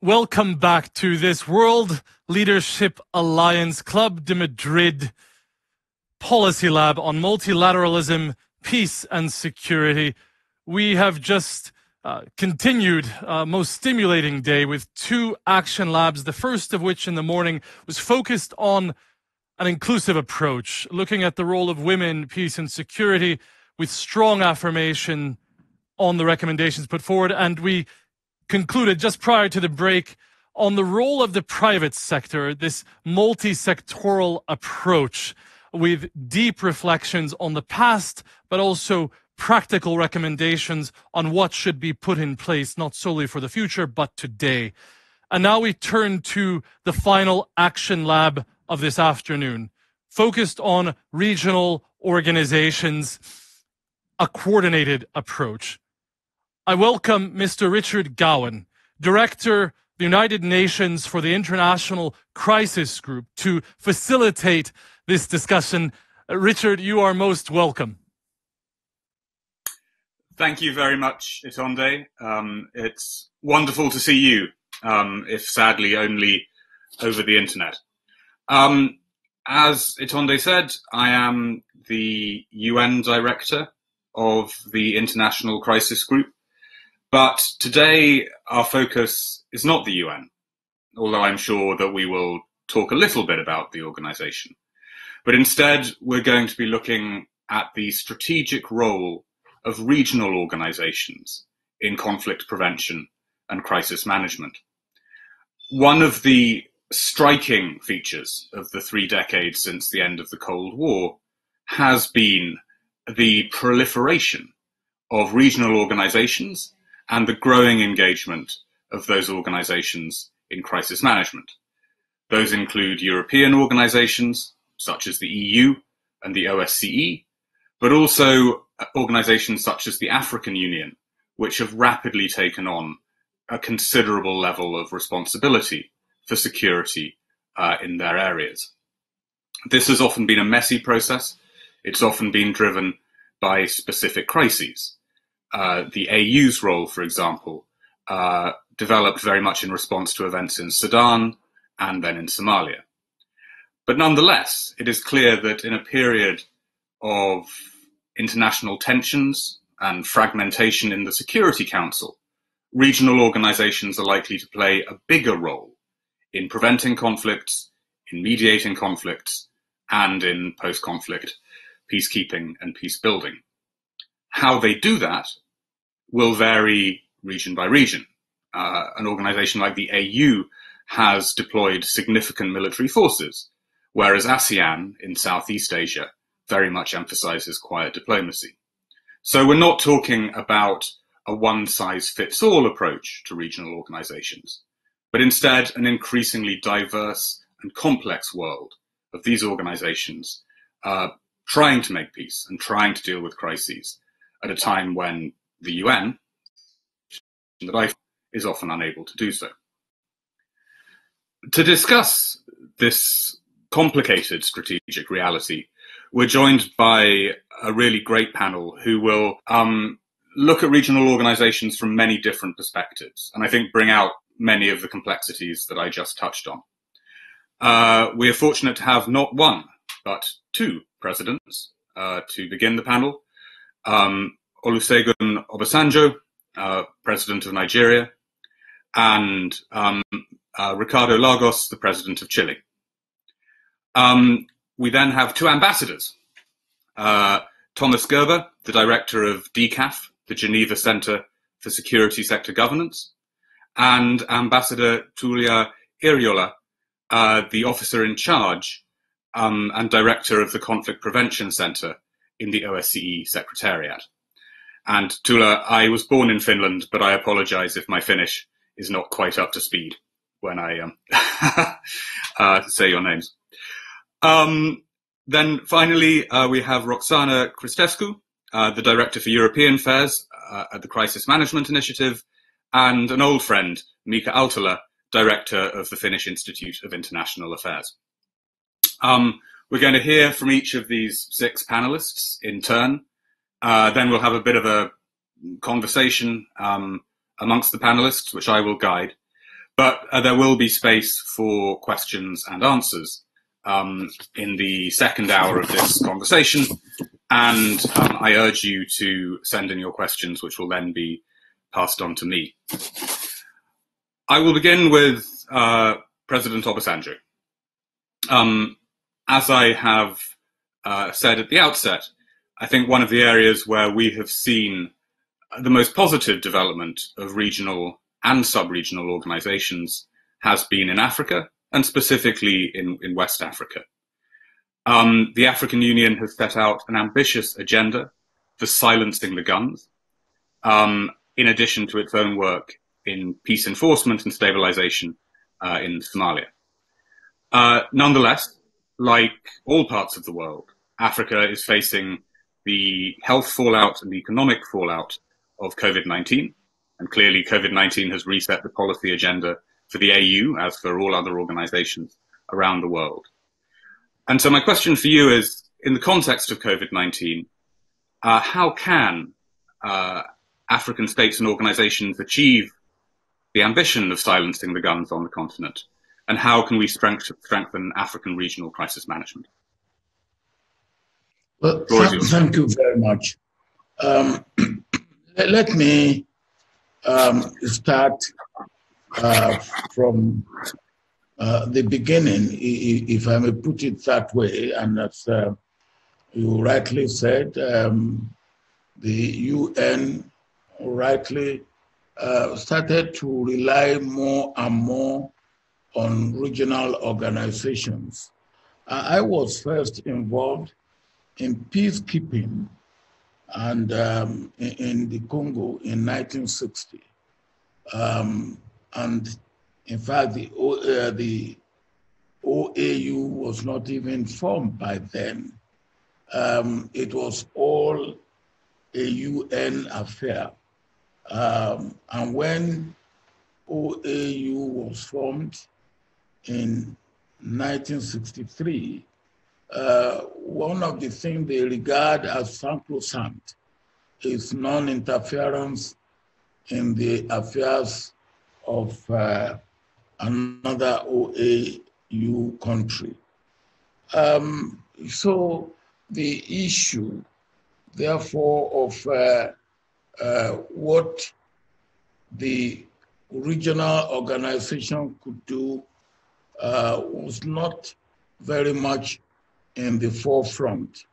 Welcome back to this World Leadership Alliance Club de Madrid Policy Lab on Multilateralism, Peace and Security. We have just continued a most stimulating day with two action labs, the first of which in the morning was focused on an inclusive approach, looking at the role of women, peace and security with strong affirmation on the recommendations put forward. And we concluded just prior to the break on the role of the private sector, this multi-sectoral approach with deep reflections on the past, but also practical recommendations on what should be put in place, not solely for the future, but today. And now we turn to the final action lab of this afternoon, focused on regional organizations, a coordinated approach. I welcome Mr. Richard Gowan, Director of the United Nations for the International Crisis Group, to facilitate this discussion. Richard, you are most welcome. Thank you very much, Itonde. It's wonderful to see you, if sadly only over the internet. As Itonde said, I am the UN Director of the International Crisis Group. But today, our focus is not the UN, although I'm sure that we will talk a little bit about the organization. But instead, we're going to be looking at the strategic role of regional organizations in conflict prevention and crisis management. One of the striking features of the 3 decades since the end of the Cold War has been the proliferation of regional organizations and the growing engagement of those organizations in crisis management. Those include European organizations, such as the EU and the OSCE, but also organizations such as the African Union, which have rapidly taken on a considerable level of responsibility for security in their areas. This has often been a messy process. It's often been driven by specific crises. The AU's role, for example, developed very much in response to events in Sudan and then in Somalia. But nonetheless, it is clear that in a period of international tensions and fragmentation in the Security Council, regional organizations are likely to play a bigger role in preventing conflicts, in mediating conflicts, and in post-conflict peacekeeping and peace building. How they do that will vary region by region. An organization like the AU has deployed significant military forces, whereas ASEAN in Southeast Asia very much emphasizes quiet diplomacy. So we're not talking about a one-size-fits-all approach to regional organizations, but instead an increasingly diverse and complex world of these organizations trying to make peace and trying to deal with crises at a time when the UN is often unable to do so. To discuss this complicated strategic reality, we're joined by a really great panel who will look at regional organizations from many different perspectives, and I think bring out many of the complexities that I just touched on. We are fortunate to have not one, but 2 presidents to begin the panel. Olusegun Obasanjo, President of Nigeria, and Ricardo Lagos, the President of Chile. We then have 2 ambassadors, Thomas Guerber, the Director of DCAF, the Geneva Center for Security Sector Governance, and Ambassador Tuula Yrjölä, the Officer in Charge and Director of the Conflict Prevention Center in the OSCE Secretariat. And Tuula, I was born in Finland, but I apologize if my Finnish is not quite up to speed when I say your names. Then finally, we have Roxana Cristescu, the Director for European Affairs at the Crisis Management Initiative, and an old friend, Mika Aaltola, Director of the Finnish Institute of International Affairs. We're going to hear from each of these 6 panelists in turn. Then we'll have a bit of a conversation amongst the panelists, which I will guide. But there will be space for questions and answers in the second hour of this conversation. And I urge you to send in your questions, which will then be passed on to me. I will begin with President Obasanjo. As I have said at the outset, I think one of the areas where we have seen the most positive development of regional and sub-regional organizations has been in Africa, and specifically in West Africa. The African Union has set out an ambitious agenda for silencing the guns, in addition to its own work in peace enforcement and stabilization in Somalia. Nonetheless, like all parts of the world, Africa is facing the health fallout and the economic fallout of COVID-19. And clearly COVID-19 has reset the policy agenda for the AU, as for all other organizations around the world. And so my question for you is, in the context of COVID-19, how can African states and organizations achieve the ambition of silencing the guns on the continent? And how can we strengthen African regional crisis management? Well, thank you very much. Let me start from the beginning, if I may put it that way. And as you rightly said, the UN rightly started to rely more and more on regional organizations. I was first involved in peacekeeping and in the Congo in 1960. And in fact, the OAU was not even formed by then. It was all a UN affair. And when OAU was formed in 1963, one of the things they regard as sacrosanct is non-interference in the affairs of another OAU country. So the issue, therefore, of what the regional organization could do was not very much in the forefront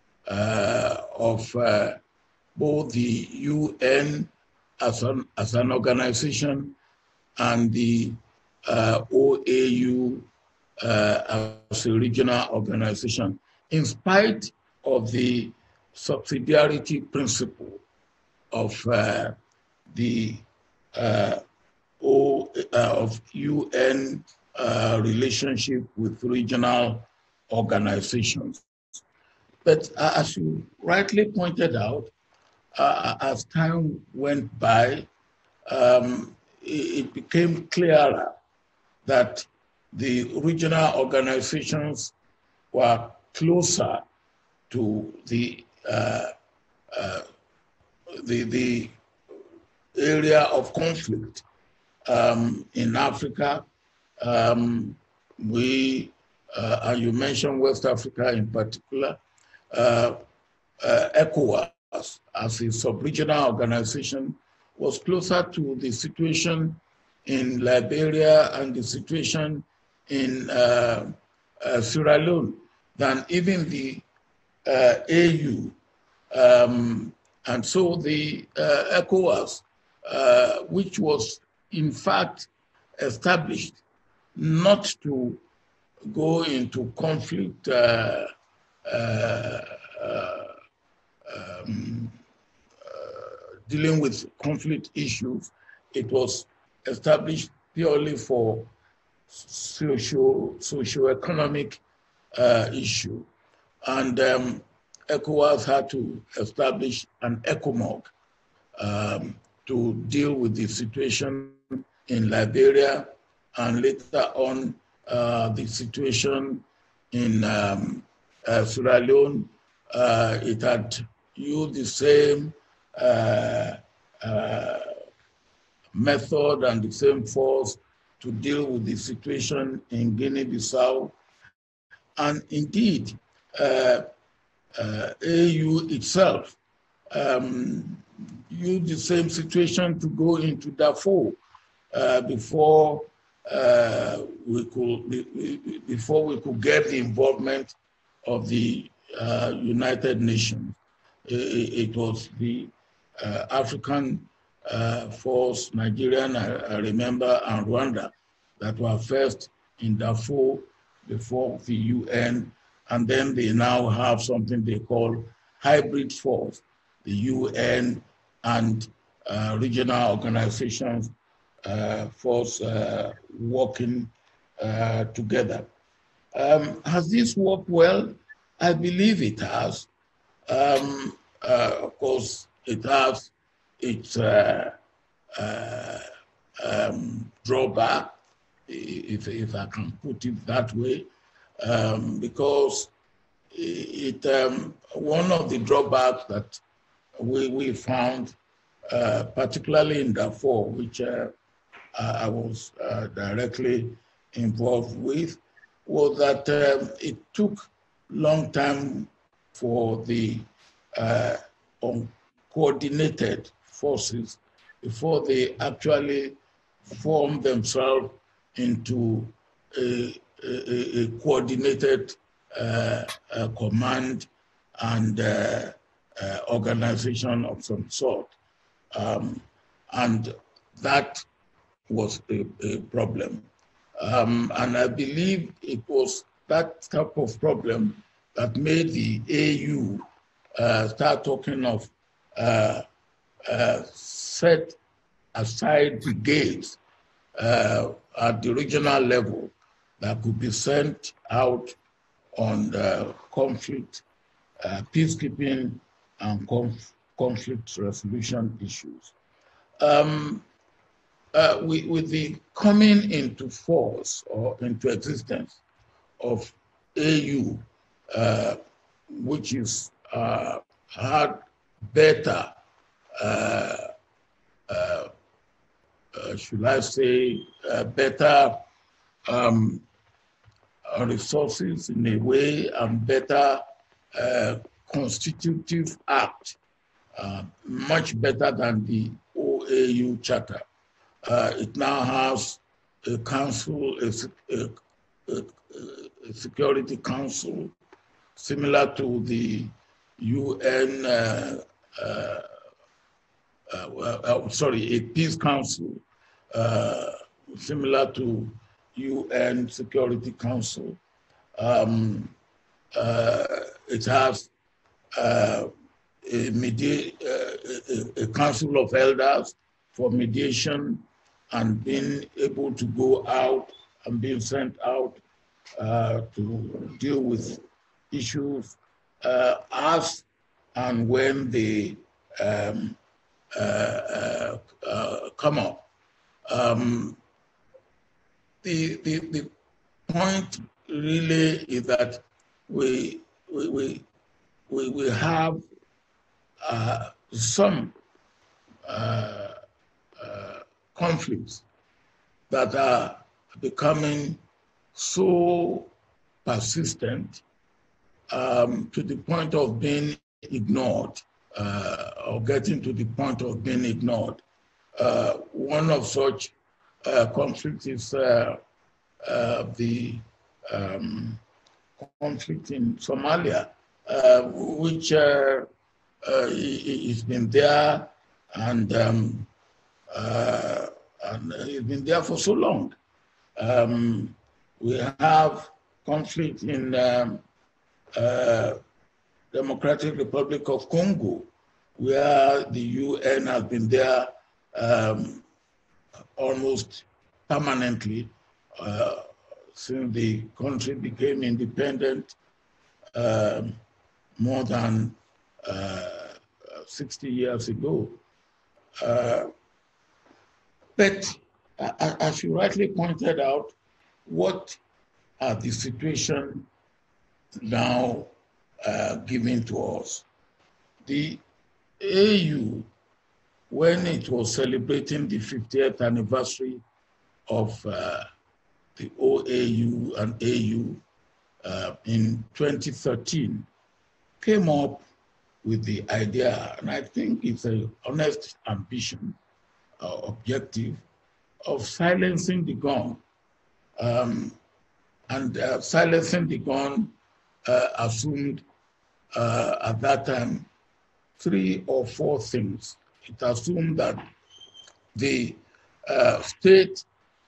of both the UN as an organization and the OAU as a regional organization, in spite of the subsidiarity principle of the of UN relationship with regional organizations. But as you rightly pointed out, as time went by, it became clearer that the regional organizations were closer to the area of conflict in Africa. And you mentioned West Africa in particular, ECOWAS as a sub-regional organization was closer to the situation in Liberia and the situation in Sierra Leone than even the AU. And so the ECOWAS, which was in fact established not to go into conflict dealing with conflict issues. It was established purely for socio-economic issue. And ECOWAS had to establish an ECOMOG to deal with the situation in Liberia and later on the situation in Sierra Leone. It had used the same method and the same force to deal with the situation in Guinea-Bissau, and indeed, AU itself used the same situation to go into Darfur before we could get the involvement of the United Nations. It was the African force, Nigerian, I remember, and Rwanda that were first in Darfur before the UN, and then they now have something they call hybrid force, the UN and regional organizations force working together. Has this worked well? I believe it has. Of course, it has its drawback, if I can put it that way, because one of the drawbacks that we found, particularly in Darfur, which I was directly involved with, was that it took long time for the uncoordinated forces before they actually formed themselves into a coordinated command and organization of some sort. And that was a problem. And I believe it was that type of problem that made the AU start talking of set aside brigades at the regional level that could be sent out on conflict, peacekeeping, and conflict resolution issues. With the coming into force or into existence of AU, which is had better, should I say, better resources in a way, and better constitutive act, much better than the OAU Charter. It now has a council, a Security Council, similar to the UN, a Peace Council, similar to UN Security Council. It has a council of elders for mediation and being able to go out and being sent out to deal with issues as and when they come up. The point really is that we have some conflicts that are becoming so persistent to the point of being ignored, or getting to the point of being ignored. One of such conflicts is the conflict in Somalia, which has been there and it's been there for so long. We have conflict in Democratic Republic of Congo, where the UN has been there almost permanently since the country became independent more than 60 years ago. But as you rightly pointed out, what are the situation now given to us? The AU, when it was celebrating the 50th anniversary of the OAU and AU in 2013 came up with the idea, and I think it's an honest ambition, objective, of silencing the gun. Silencing the gun assumed at that time 3 or 4 things. It assumed that the state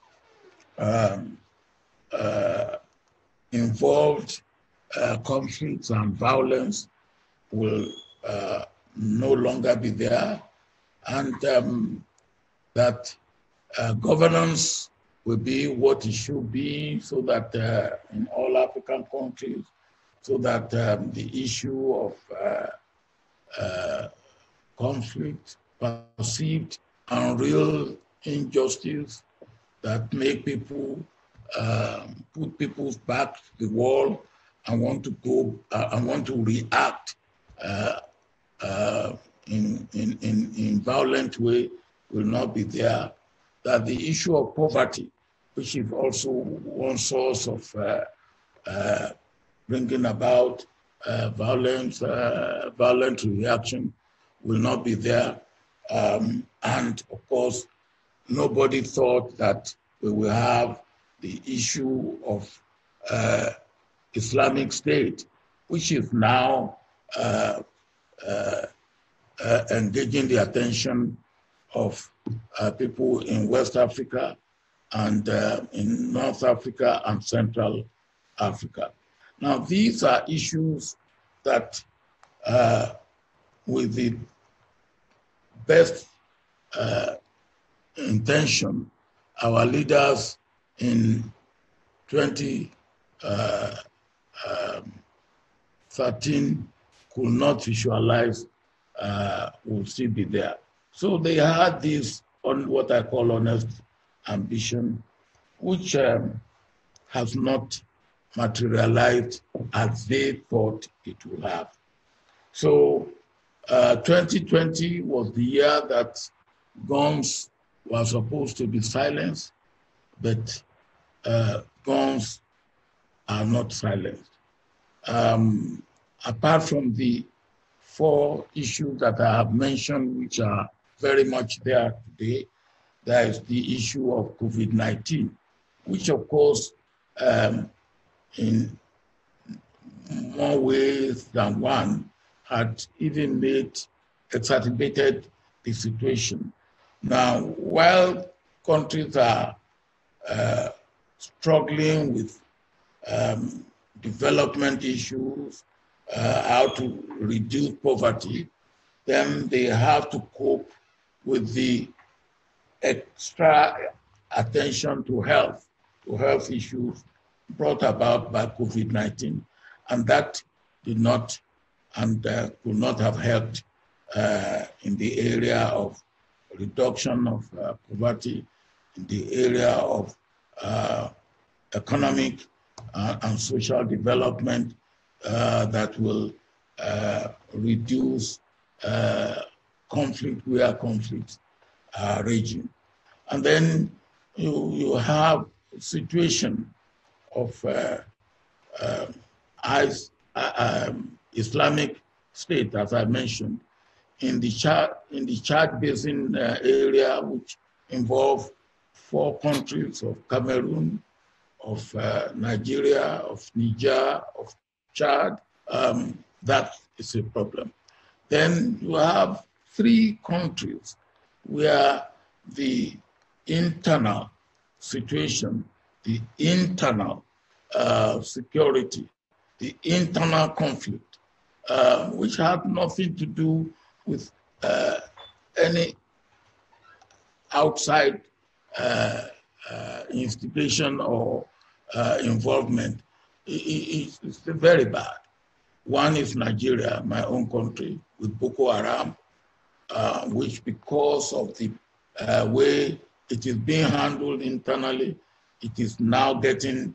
involved conflicts and violence will no longer be there, and that governance will be what it should be, so that in all African countries, so that the issue of conflict, perceived and real injustice that make people put people's back to the wall and want to go and want to react in violent way will not be there. That the issue of poverty, which is also one source of bringing about violent reaction, will not be there. And of course, nobody thought that we will have the issue of Islamic State, which is now engaging the attention of people in West Africa and in North Africa and Central Africa. Now, these are issues that with the best intention, our leaders in 2013 could not visualize will still be there. So they had this on what I call honest ambition, which has not materialized as they thought it would have. So 2020 was the year that guns were supposed to be silenced, but guns are not silenced. Apart from the 4 issues that I have mentioned, which are very much there today, there is the issue of COVID-19, which of course, in more ways than one, had even exacerbated the situation. Now, while countries are struggling with development issues, how to reduce poverty, then they have to cope with the extra attention to health issues brought about by COVID-19. And that did not and could not have helped in the area of reduction of poverty, in the area of economic and social development that will reduce conflict where conflicts are raging. And then you have a situation of Islamic State, as I mentioned, in the Chad Basin area, which involve 4 countries of Cameroon, of Nigeria, of Niger, of Chad. That is a problem. Then you have 3 countries where the internal situation, the internal security, the internal conflict, which had nothing to do with any outside instigation or involvement, it's very bad. One is Nigeria, my own country, with Boko Haram, which because of the way it is being handled internally, it is now getting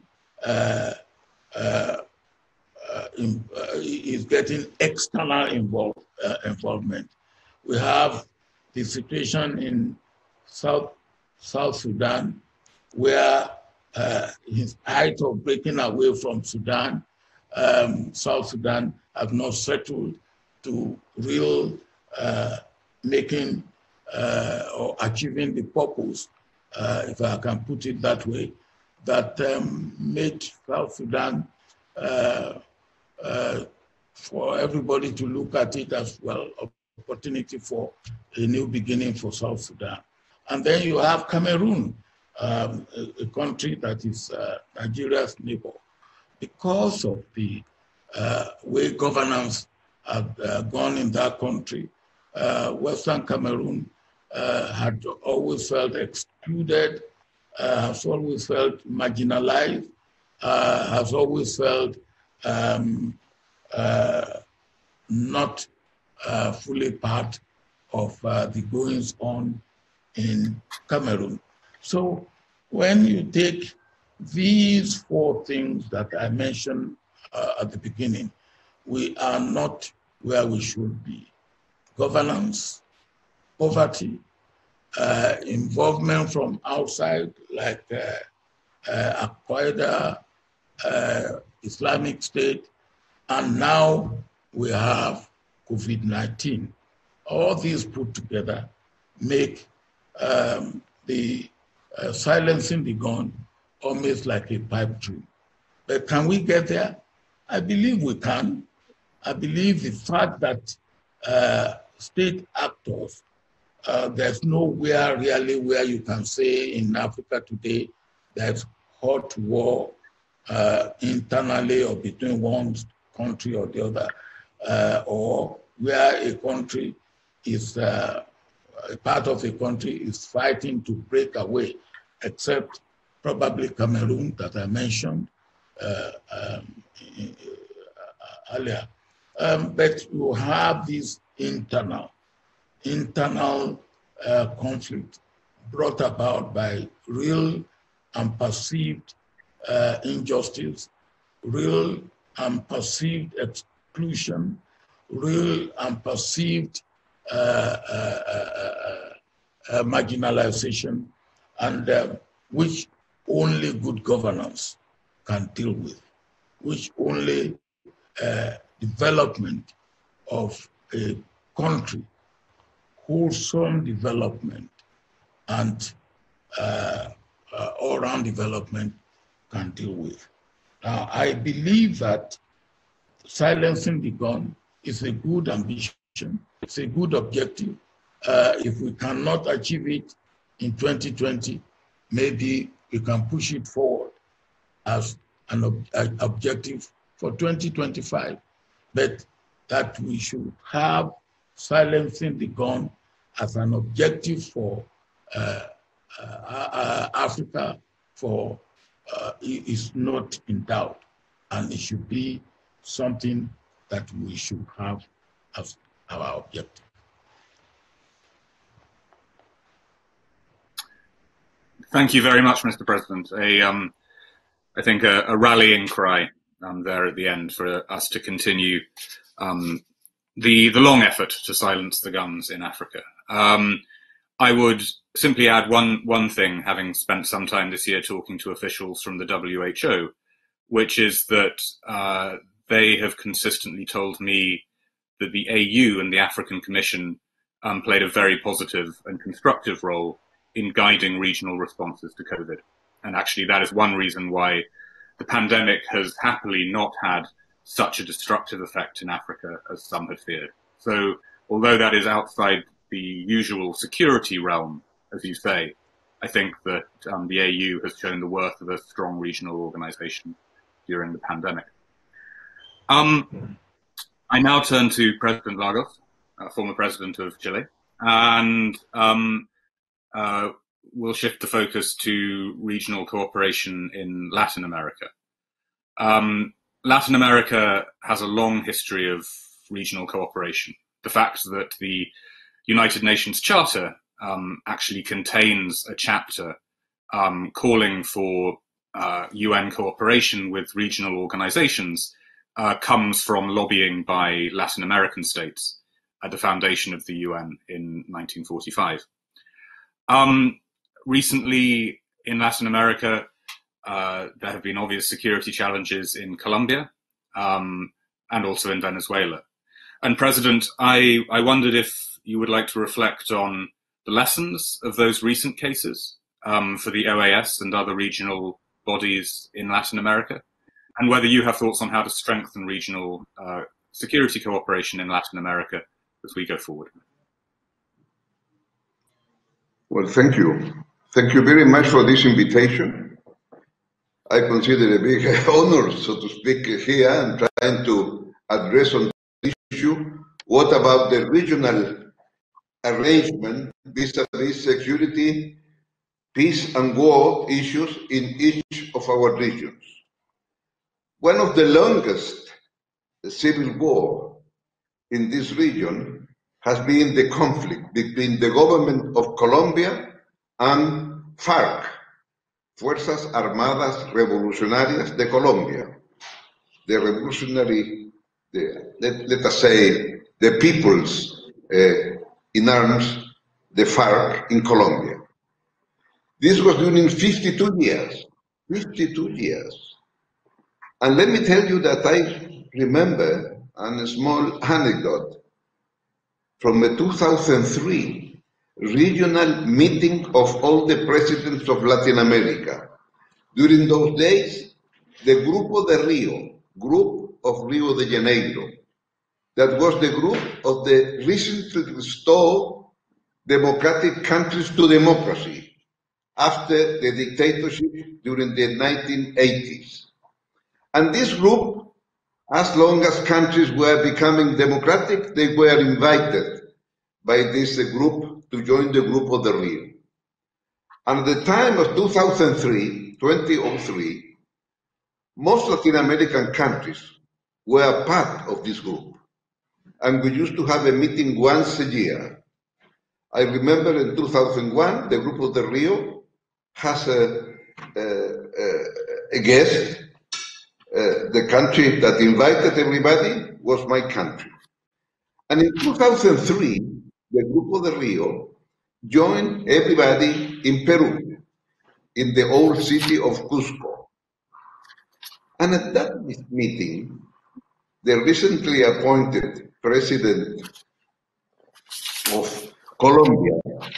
is getting external involvement. We have the situation in South Sudan, where in spite of breaking away from Sudan, South Sudan have not settled to real making or achieving the purpose, if I can put it that way, that made South Sudan for everybody to look at it as well, opportunity for a new beginning for South Sudan. And then you have Cameroon, a country that is Nigeria's neighbor. Because of the way governance had gone in that country, Western Cameroon had always felt excluded, has always felt marginalized, has always felt not fully part of the goings on in Cameroon. So when you take these four things that I mentioned at the beginning, we are not where we should be. Governance, poverty, involvement from outside like Al-Qaeda, Islamic State, and now we have COVID-19. All these put together make the silencing the gun almost like a pipe dream. But can we get there? I believe we can. I believe the fact that state actors, there's nowhere really where you can say in Africa today there's hot war internally or between one country or the other, or where a country is, a part of a country is fighting to break away, except probably Cameroon that I mentioned earlier. But you have this internal conflict brought about by real and perceived injustice, real and perceived exclusion, real and perceived marginalization, and which only good governance can deal with, which only development of a country, wholesome development and all-round development can deal with. Now, I believe that silencing the gun is a good ambition, it's a good objective. If we cannot achieve it in 2020, maybe we can push it forward as an objective for 2025, but that we should have silencing the gun as an objective for Africa is not in doubt, and it should be something that we should have as our objective. Thank you very much, Mr. President. I think a rallying cry there at the end for us to continue the long effort to silence the guns in Africa. I would simply add one thing, having spent some time this year talking to officials from the WHO, which is that they have consistently told me that the AU and the African Commission played a very positive and constructive role in guiding regional responses to COVID. And actually that is one reason why the pandemic has happily not had such a destructive effect in Africa as some had feared. So although that is outside the usual security realm, as you say, I think that the AU has shown the worth of a strong regional organization during the pandemic. I now turn to President Lagos, former president of Chile, and we'll shift the focus to regional cooperation in Latin America. Latin America has a long history of regional cooperation. The fact that the United Nations Charter actually contains a chapter calling for UN cooperation with regional organizations comes from lobbying by Latin American states at the foundation of the UN in 1945. Recently, in Latin America, there have been obvious security challenges in Colombia and also in Venezuela. And President, I wondered if you would like to reflect on the lessons of those recent cases for the OAS and other regional bodies in Latin America, and whether you have thoughts on how to strengthen regional security cooperation in Latin America as we go forward. Well, thank you. Thank you very much for this invitation. I consider it a big honor, so to speak, here and trying to address on this issue. What about the regional arrangement vis-a-vis security, peace and war issues in each of our regions? One of the longest civil war in this region has been the conflict between the government of Colombia and FARC, Fuerzas Armadas Revolucionarias de Colombia, the revolutionary, let us say, the peoples in arms, the FARC in Colombia. This was during 52 years, 52 years. And let me tell you that I remember a small anecdote from a 2003 regional meeting of all the presidents of Latin America. During those days, the Grupo de Rio, Group of Rio de Janeiro, that was the group of the recently restored democratic countries to democracy after the dictatorship during the 1980s. And this group, as long as countries were becoming democratic, they were invited by this group to join the Grupo de Rio. And at the time of 2003, most Latin American countries were part of this group. And we used to have a meeting once a year. I remember in 2001, the Grupo de Rio has a guest. The country that invited everybody was my country. And in 2003, the Grupo de Rio joined everybody in Peru, in the old city of Cusco. And at that meeting, the recently appointed president of Colombia,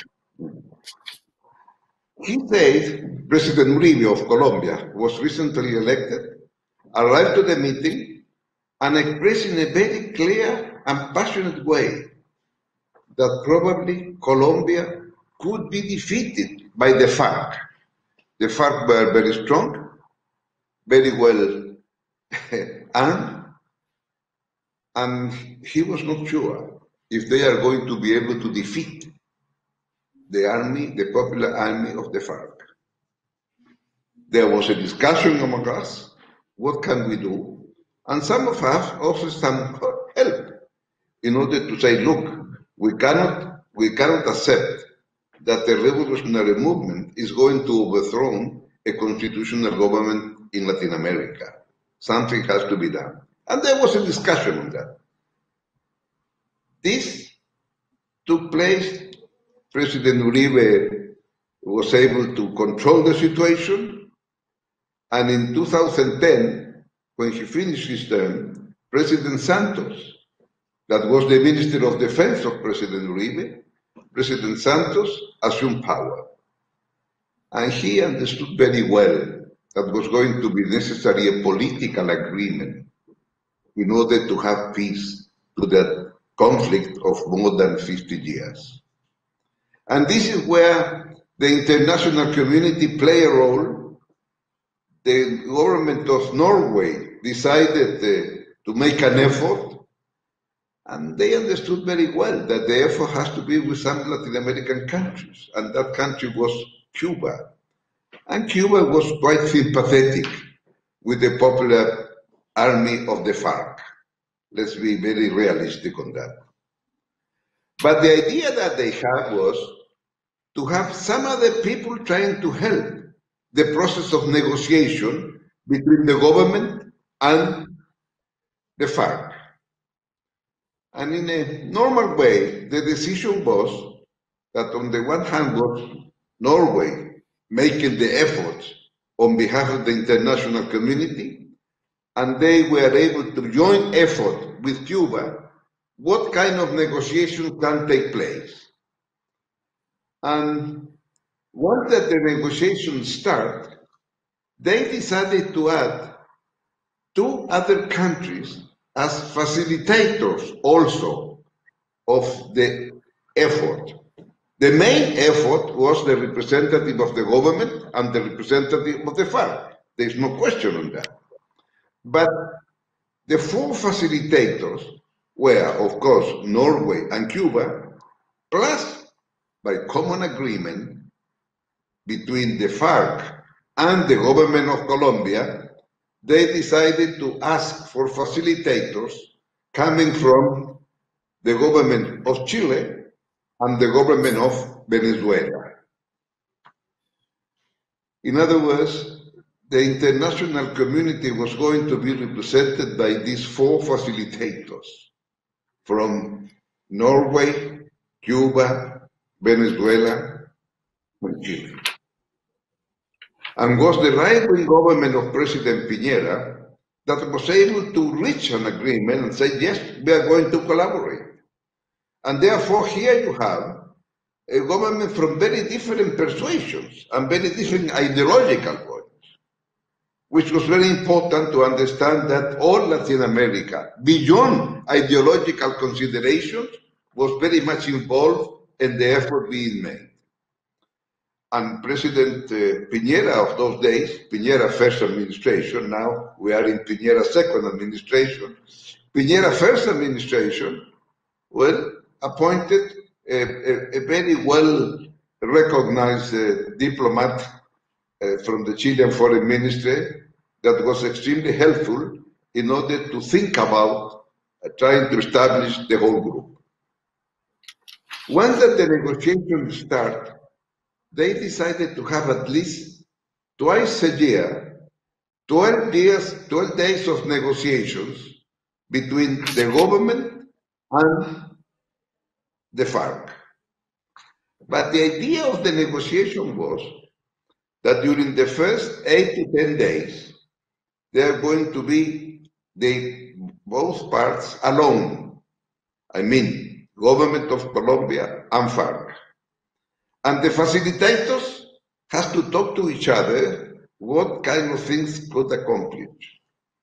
he said, President Uribe of Colombia was recently elected, arrived to the meeting and expressed in a very clear and passionate way that probably Colombia could be defeated by the FARC. The FARC were very strong, very well armed, and he was not sure if they are going to be able to defeat the army, the popular army of the FARC. There was a discussion among us. What can we do? And some of us also some help in order to say, look, we cannot accept that the revolutionary movement is going to overthrow a constitutional government in Latin America. Something has to be done. And there was a discussion on that. This took place. President Uribe was able to control the situation. And in 2010, when he finished his term, President Santos, that was the Minister of Defense of President Uribe, President Santos assumed power. And he understood very well that was going to be necessary a political agreement in order to have peace to that conflict of more than 50 years. And this is where the international community play a role. The government of Norway decided to make an effort, and they understood very well that the effort has to be with some Latin American countries, and that country was Cuba. And Cuba was quite sympathetic with the popular army of the FARC. Let's be very realistic on that. But the idea that they had was to have some other people trying to help the process of negotiation between the government and the FARC. And in a normal way, the decision was that on the one hand was Norway making the efforts on behalf of the international community, and they were able to join effort with Cuba, what kind of negotiation can take place. And once that the negotiations start, they decided to add 2 other countries as facilitators also of the effort. The main effort was the representative of the government and the representative of the FARC. There's no question on that. But the 4 facilitators were, of course, Norway and Cuba, plus, by common agreement between the FARC and the government of Colombia, they decided to ask for facilitators coming from the government of Chile and the government of Venezuela. In other words, the international community was going to be represented by these 4 facilitators from Norway, Cuba, Venezuela, and Chile. And was the right-wing government of President Piñera that was able to reach an agreement and say, yes, we are going to collaborate. And therefore, here you have a government from very different persuasions and very different ideological points, which was very important to understand that all Latin America, beyond ideological considerations, was very much involved in the effort being made. And President Piñera of those days, Piñera first administration, now we are in Piñera second administration, Piñera first administration, well, appointed a very well recognized diplomat from the Chilean foreign ministry that was extremely helpful in order to think about trying to establish the whole group. Once that the negotiations start, they decided to have at least twice a year, 12 days of negotiations between the government and the FARC. But the idea of the negotiation was that during the first 8 to 10 days, they are going to be both parts alone. I mean, government of Colombia and FARC. And the facilitators have to talk to each other what kind of things could accomplish.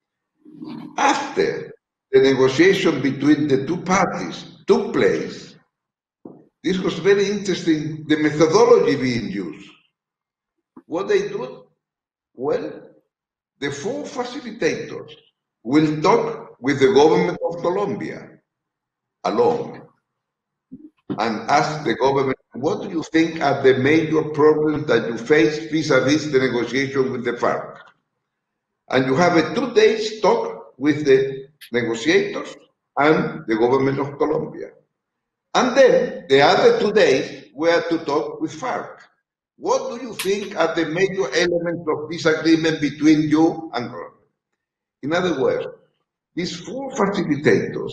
After the negotiation between the 2 parties took place, this was very interesting, the methodology being used. What they do? Well, the 4 facilitators will talk with the government of Colombia alone and ask the government, what do you think are the major problems that you face vis-a-vis the negotiation with the FARC? And you have a 2 days talk with the negotiators and the government of Colombia. And then the other 2 days were to talk with FARC. What do you think are the major elements of this agreement between you and Colombia? In other words, these 4 facilitators,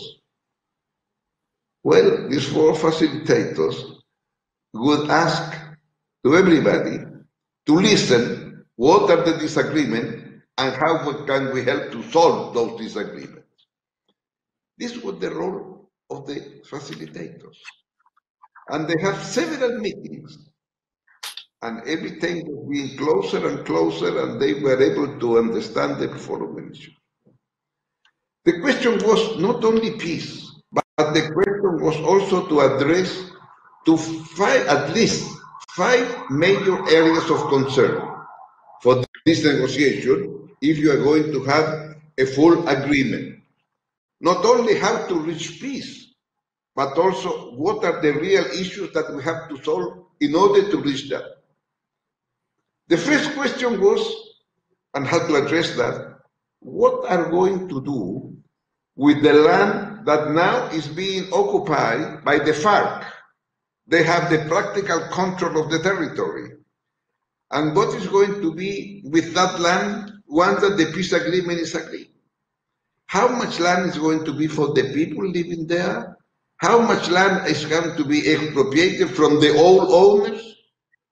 well, these 4 facilitators would ask to everybody to listen what are the disagreements and how can we help to solve those disagreements. This was the role of the facilitators. And they have several meetings. And every time was being closer and closer, and they were able to understand the following issue. The question was not only peace, but the question was also to address at least 5 major areas of concern for this negotiation if you are going to have a full agreement. Not only how to reach peace, but also what are the real issues that we have to solve in order to reach that. The first question was, and how to address that, what are going to do with the land that now is being occupied by the FARC? They have the practical control of the territory. And what is going to be with that land once that the peace agreement is agreed? How much land is going to be for the people living there? How much land is going to be expropriated from the old owners?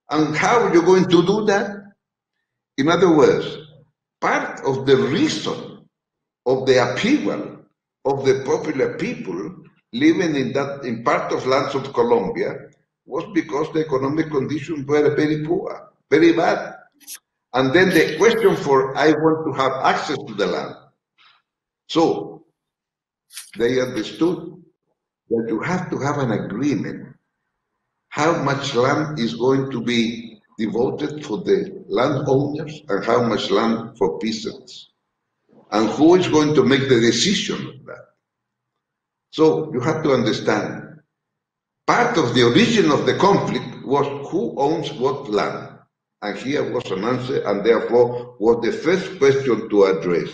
And how are you going to do that? In other words, part of the reason of the upheaval of the popular people living in part of lands of Colombia was because the economic conditions were very poor, very bad. And then the question for I want to have access to the land. So they understood that you have to have an agreement how much land is going to be devoted for the landowners and how much land for peasants. And who is going to make the decision of that? So you have to understand, part of the origin of the conflict was who owns what land. And here was an answer, and therefore was the first question to address.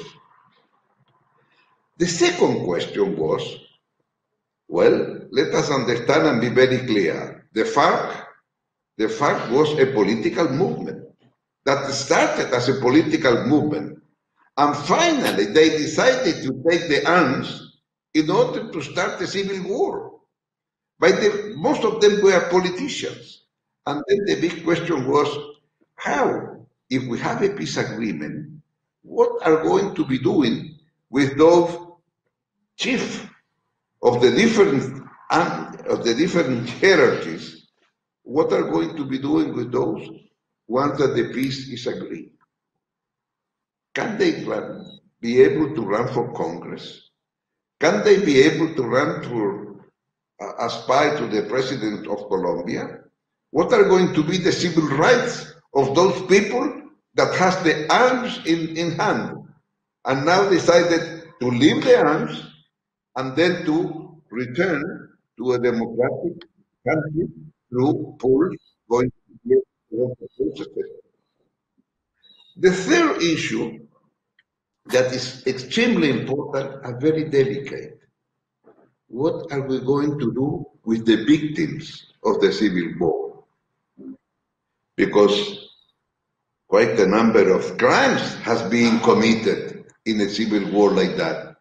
The second question was, well, let us understand and be very clear. The FARC was a political movement that started as a political movement. And finally, they decided to take the arms in order to start a civil war. Most of them were politicians. And then the big question was, how, if we have a peace agreement, what are going to be doing with those chiefs of the different hierarchies? What are going to be doing with those once that the peace is agreed? Can they be able to run for Congress? Can they be able to run for aspire to the president of Colombia? What are going to be the civil rights of those people that has the arms in hand and now decided to leave the arms and then to return to a democratic country through polls going to be. The third issue that is extremely important and very delicate. What are we going to do with the victims of the civil war? Because quite a number of crimes has been committed in a civil war like that.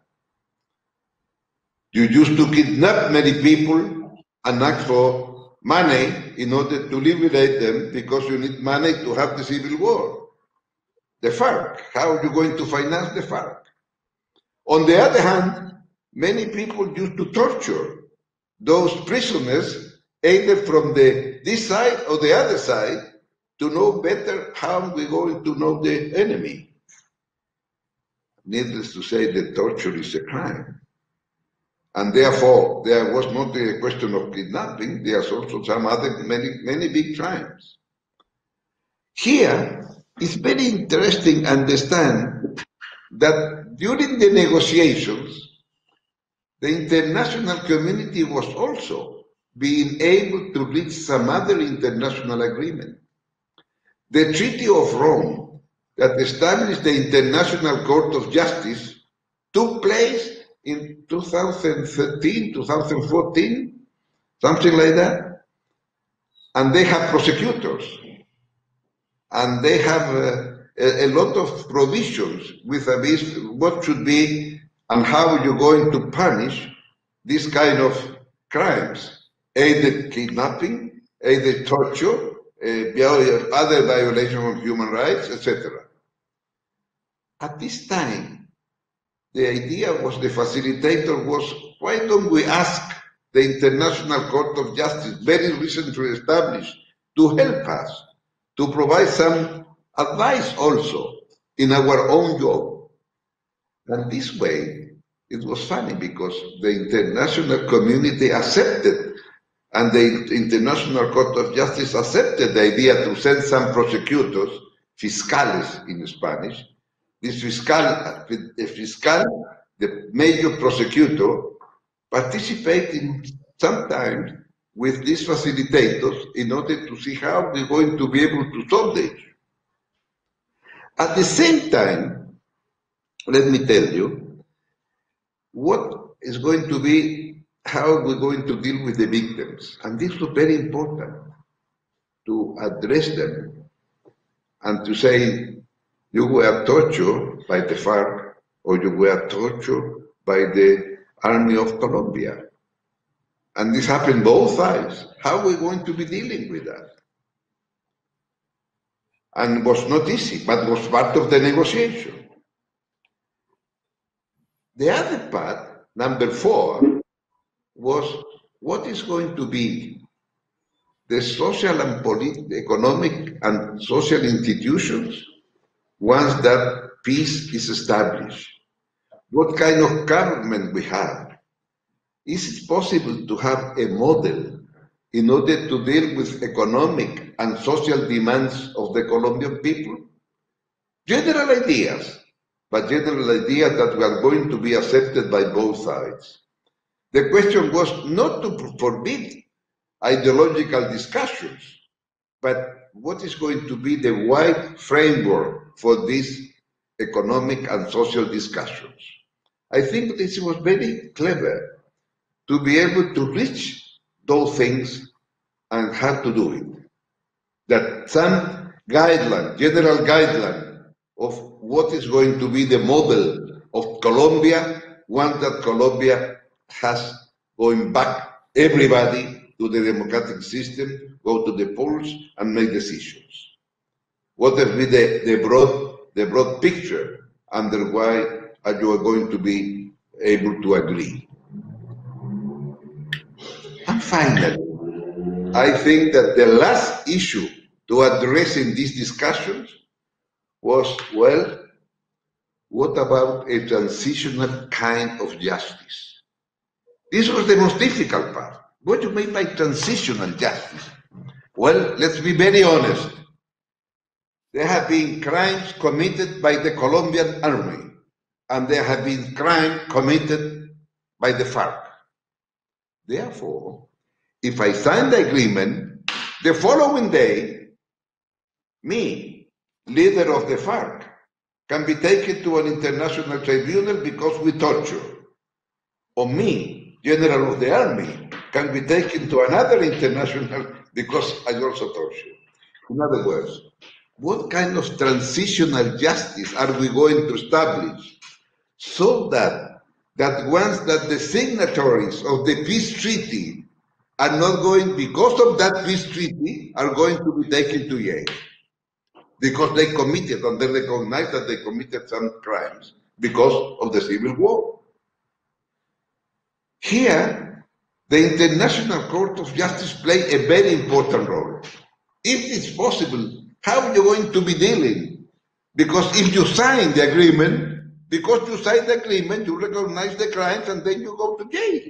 You used to kidnap many people and ask for money in order to liberate them because you need money to have the civil war. The FARC, how are you going to finance the FARC? On the other hand, many people used to torture those prisoners, either from this side or the other side, to know better how we're going to know the enemy. Needless to say, the torture is a crime. And therefore, there was not a question of kidnapping, there's also some other, many big crimes. Here, it's very interesting to understand that during the negotiations, the international community was also being able to reach some other international agreement. The Treaty of Rome that established the International Court of Justice took place in 2013, 2014, something like that. And they have prosecutors. And they have a lot of provisions with what should be and how you're going to punish this kind of crimes, either kidnapping, either torture, other violation of human rights, etc. At this time, the idea was, the facilitator was, why don't we ask the International Court of Justice, very recently established, to help us, to provide some advice also in our own job. And this way, it was funny because the international community accepted, and the International Court of Justice accepted the idea to send some prosecutors, fiscales in Spanish. This fiscal, the major prosecutor, participating sometimes with these facilitators in order to see how we're going to be able to solve this. At the same time, let me tell you, what is going to be, how we're going to deal with the victims. And this was very important, to address them and to say, you were tortured by the FARC or you were tortured by the Army of Colombia. And this happened both sides. How are we going to be dealing with that? and was not easy, but was part of the negotiation. The other part, number 4, was what is going to be the social and economic and social institutions once that peace is established. What kind of government we have? Is it possible to have a model in order to deal with economic and social demands of the Colombian people? General ideas, but general ideas that were going to be accepted by both sides. The question was not to forbid ideological discussions, but what is going to be the wide framework for these economic and social discussions? I think this was very clever to be able to reach those things and how to do it. That some guideline, general guideline of what is going to be the model of Colombia, once that Colombia has going back everybody to the democratic system, go to the polls and make decisions. What will be the broad picture under why you are going to be able to agree? And finally, I think that the last issue to address in these discussions was, well, what about a transitional kind of justice? This was the most difficult part. What do you mean by transitional justice? Well, let's be very honest. There have been crimes committed by the Colombian army, and there have been crimes committed by the FARC. Therefore, if I sign the agreement, the following day, me, leader of the FARC, can be taken to an international tribunal because we torture. Or me, general of the army, can be taken to another international because I also torture. In other words, what kind of transitional justice are we going to establish so that once that the signatories of the peace treaty are not going, because of that peace treaty, are going to be taken to jail because they committed and they recognize that they committed some crimes because of the civil war. Here, the International Court of Justice plays a very important role. If it's possible, how are you going to be dealing? Because if you sign the agreement, because you sign the agreement, you recognize the crimes and then you go to jail.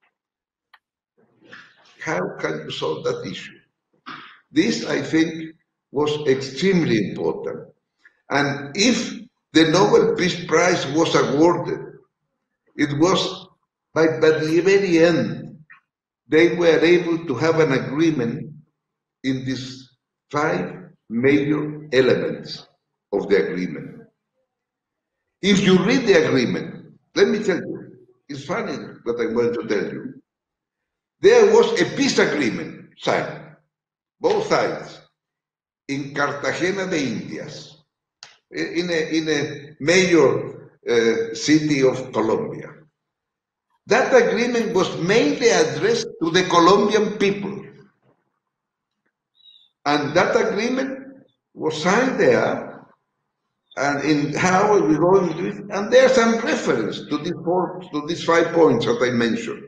How can you solve that issue? This, I think, was extremely important. And if the Nobel Peace Prize was awarded, it was by the very end, they were able to have an agreement in these 5 major elements of the agreement. If you read the agreement, let me tell you, it's funny what I'm going to tell you. There was a peace agreement signed, both sides, in Cartagena de Indias, in a major city of Colombia. That agreement was mainly addressed to the Colombian people. And that agreement was signed there, and in how are we going to do it? And there's some reference to these 5 points that I mentioned.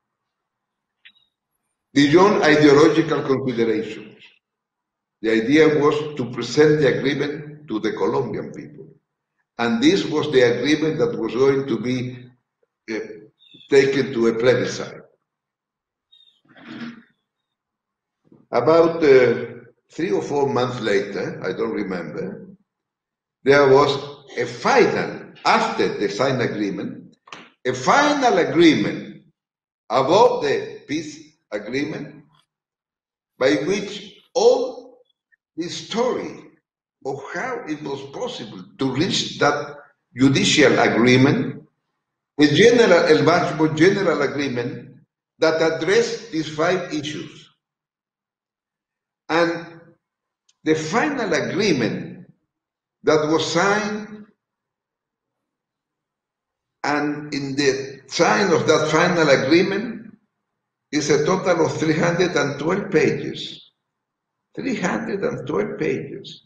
Beyond ideological considerations, the idea was to present the agreement to the Colombian people. And this was the agreement that was going to be taken to a plebiscite. About 3 or 4 months later, I don't remember, there was a final, after the signed agreement, a final agreement about the peace agreement by which all the story of how it was possible to reach that judicial agreement, a much more general agreement that addressed these 5 issues. And the final agreement that was signed, and in the sign of that final agreement is a total of 312 pages. 312 pages.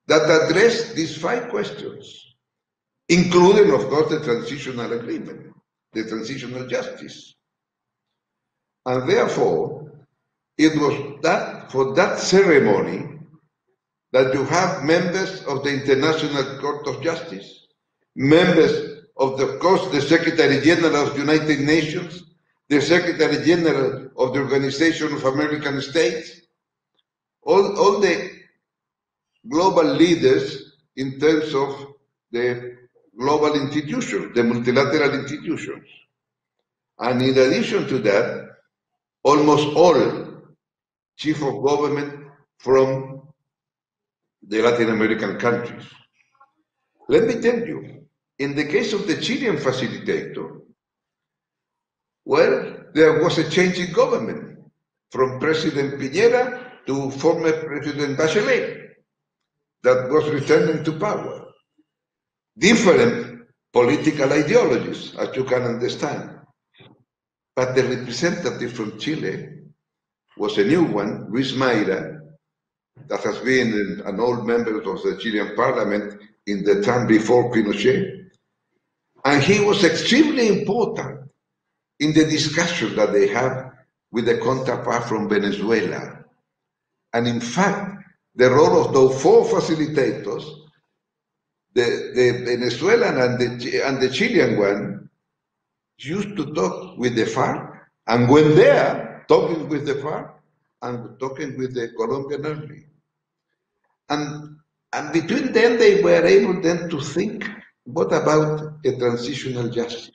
that address these 5 questions, including, of course, the transitional agreement, the transitional justice. And therefore, it was for that ceremony that you have members of the International Court of Justice, members of the Secretary General of the United Nations, the Secretary General of the Organization of American States, all the global leaders in terms of the global institutions, the multilateral institutions. And in addition to that, almost all chief of government from the Latin American countries. Let me tell you, in the case of the Chilean facilitator, well, there was a change in government from President Piñera to former President Bachelet that was returning to power. Different political ideologies, as you can understand. But the representative from Chile was a new one, Luis Mayra, that has been an old member of the Chilean parliament in the time before Pinochet. And he was extremely important in the discussion that they have with the counterpart from Venezuela. And in fact, the role of those 4 facilitators, the Venezuelan and the Chilean one, used to talk with the FARC, and when they are talking with the FARC and talking with the Colombian army. And between them, they were able then to think, what about a transitional justice?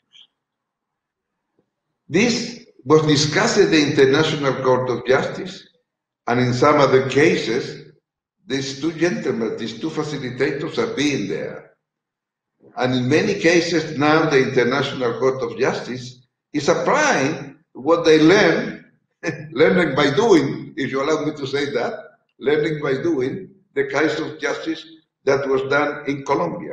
This was discussed at the International Court of Justice, and in some other cases, these 2 gentlemen, these 2 facilitators have been there. And in many cases now, the International Court of Justice is applying what they learned, learning by doing, if you allow me to say that, learning by doing, the kinds of justice that was done in Colombia.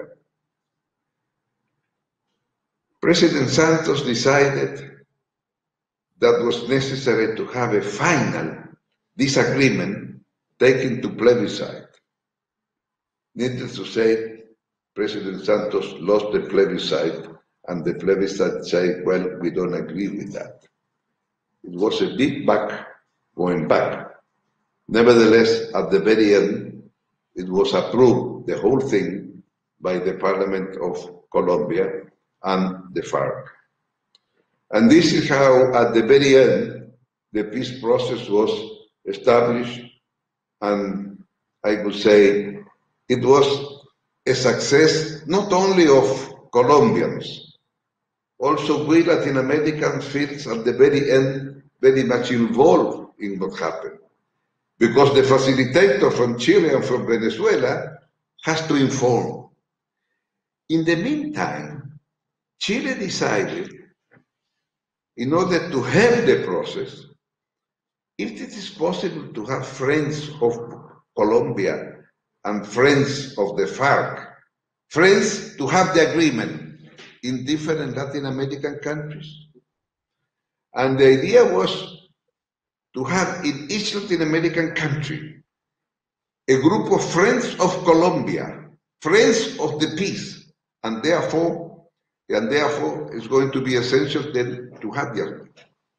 President Santos decided that was necessary to have a final disagreement taken to plebiscite. Needless to say, President Santos lost the plebiscite, and the plebiscite said, well, we don't agree with that. It was a big going back. Nevertheless, at the very end, it was approved, the whole thing, by the Parliament of Colombia and the FARC. And this is how, at the very end, the peace process was established, and I would say it was a success not only of Colombians, also we Latin Americans feel at the very end very much involved in what happened, because the facilitator from Chile and from Venezuela has to inform. In the meantime, Chile decided, in order to help the process, if it is possible to have friends of Colombia and friends of the FARC, friends to have the agreement in different Latin American countries. And the idea was to have in each Latin American country a group of friends of Colombia, friends of the peace, and therefore it's going to be essential then to have the agreement.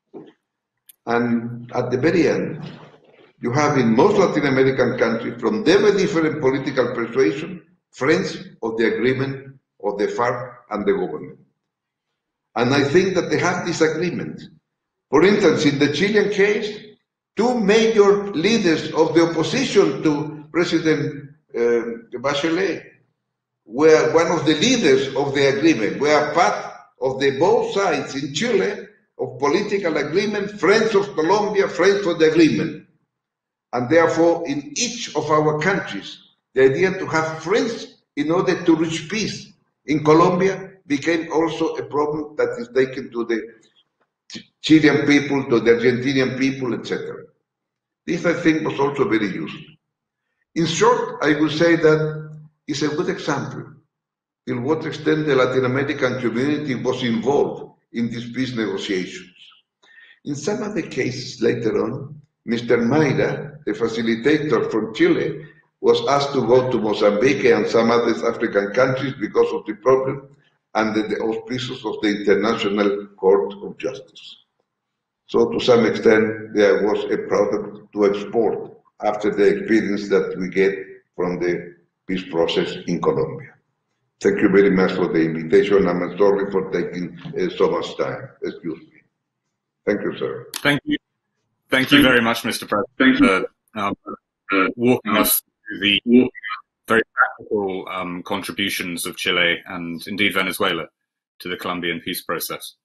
And at the very end, you have in most Latin American countries, from very different political persuasion, friends of the agreement of the FARC and the government. And I think that they have disagreement. For instance, in the Chilean case, 2 major leaders of the opposition to President Bachelet were one of the leaders of the agreement, were part of the both sides in Chile of political agreement, friends of Colombia, friends for the agreement. And therefore, in each of our countries, the idea to have friends in order to reach peace in Colombia became also a problem that is taken to the Chilean people, to the Argentinian people, etc. This, I think, was also very useful. In short, I would say that it's a good example in what extent the Latin American community was involved in these peace negotiations. In some of the cases later on, Mr. Mayra, the facilitator from Chile, was asked to go to Mozambique and some other African countries because of the problem under the auspices of the International Court of Justice. So to some extent, there was a product to export after the experience that we get from the peace process in Colombia. Thank you very much for the invitation. I'm sorry for taking so much time. Excuse me. Thank you, sir. Thank you. Thank you very much, Mr. President, for walking us through the very practical contributions of Chile and indeed Venezuela to the Colombian peace process.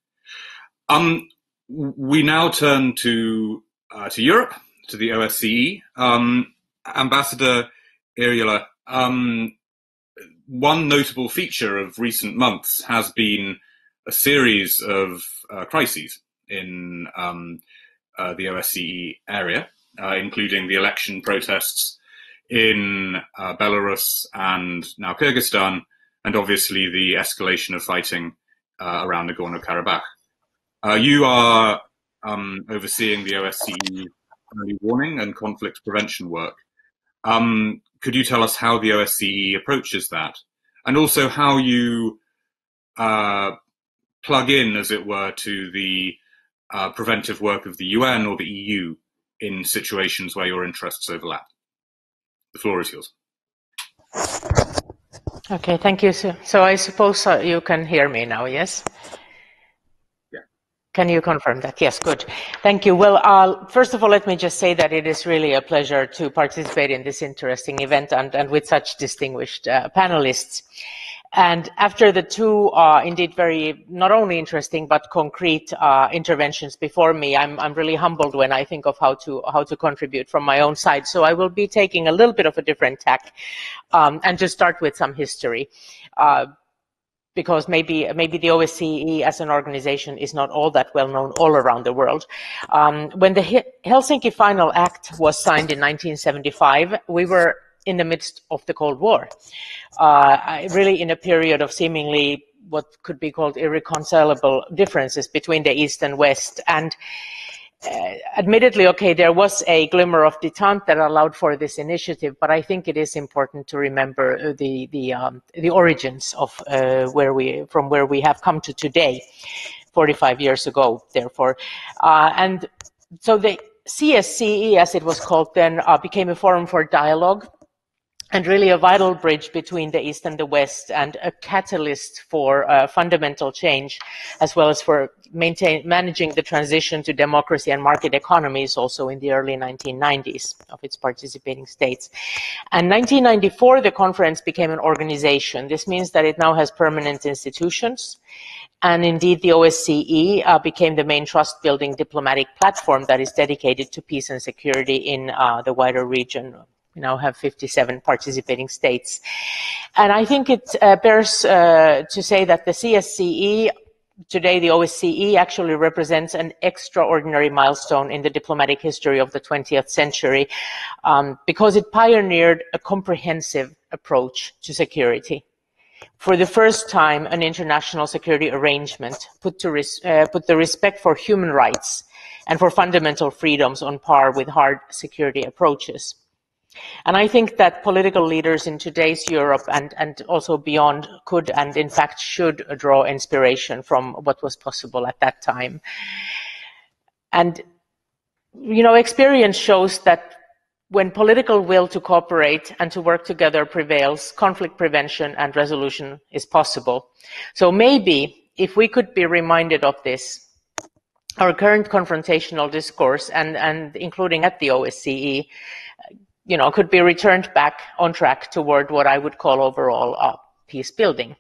We now turn to Europe, to the OSCE. Ambassador Yrjölä, one notable feature of recent months has been a series of crises in the OSCE area, including the election protests in Belarus and now Kyrgyzstan, and obviously the escalation of fighting around Nagorno-Karabakh. You are overseeing the OSCE early warning and conflict prevention work. Could you tell us how the OSCE approaches that, and also how you plug in, as it were, to the preventive work of the UN or the EU in situations where your interests overlap? The floor is yours. Okay, thank you, sir. So I suppose you can hear me now, yes? Yeah. Can you confirm that? Yes, good. Thank you. Well, first of all, let me just say that it is really a pleasure to participate in this interesting event and with such distinguished panelists. And after the two indeed very not only interesting but concrete interventions before me, I'm really humbled when I think of how to contribute from my own side. So I will be taking a little bit of a different tack and just start with some history. Because maybe the OSCE as an organization is not all that well known all around the world. When the Helsinki Final Act was signed in 1975, we were in the midst of the Cold War, really in a period of seemingly what could be called irreconcilable differences between the East and West. And admittedly, okay, there was a glimmer of detente that allowed for this initiative, but I think it is important to remember the origins of from where we have come to today, 45 years ago, therefore. And so the CSCE, as it was called then, became a forum for dialogue and really a vital bridge between the East and the West, and a catalyst for fundamental change, as well as for managing the transition to democracy and market economies also in the early 1990s of its participating states. And 1994, the conference became an organization. This means that it now has permanent institutions. And indeed, the OSCE became the main trust-building diplomatic platform that is dedicated to peace and security in the wider region. We now have 57 participating states. And I think it bears to say that the CSCE, today the OSCE, actually represents an extraordinary milestone in the diplomatic history of the 20th century because it pioneered a comprehensive approach to security. For the first time, an international security arrangement put the respect for human rights and for fundamental freedoms on par with hard security approaches. And I think that political leaders in today's Europe and also beyond could and in fact should draw inspiration from what was possible at that time. And, you know, experience shows that when political will to cooperate and to work together prevails, conflict prevention and resolution is possible. So maybe if we could be reminded of this, our current confrontational discourse and including at the OSCE, you know, could be returned back on track toward what I would call overall peace building.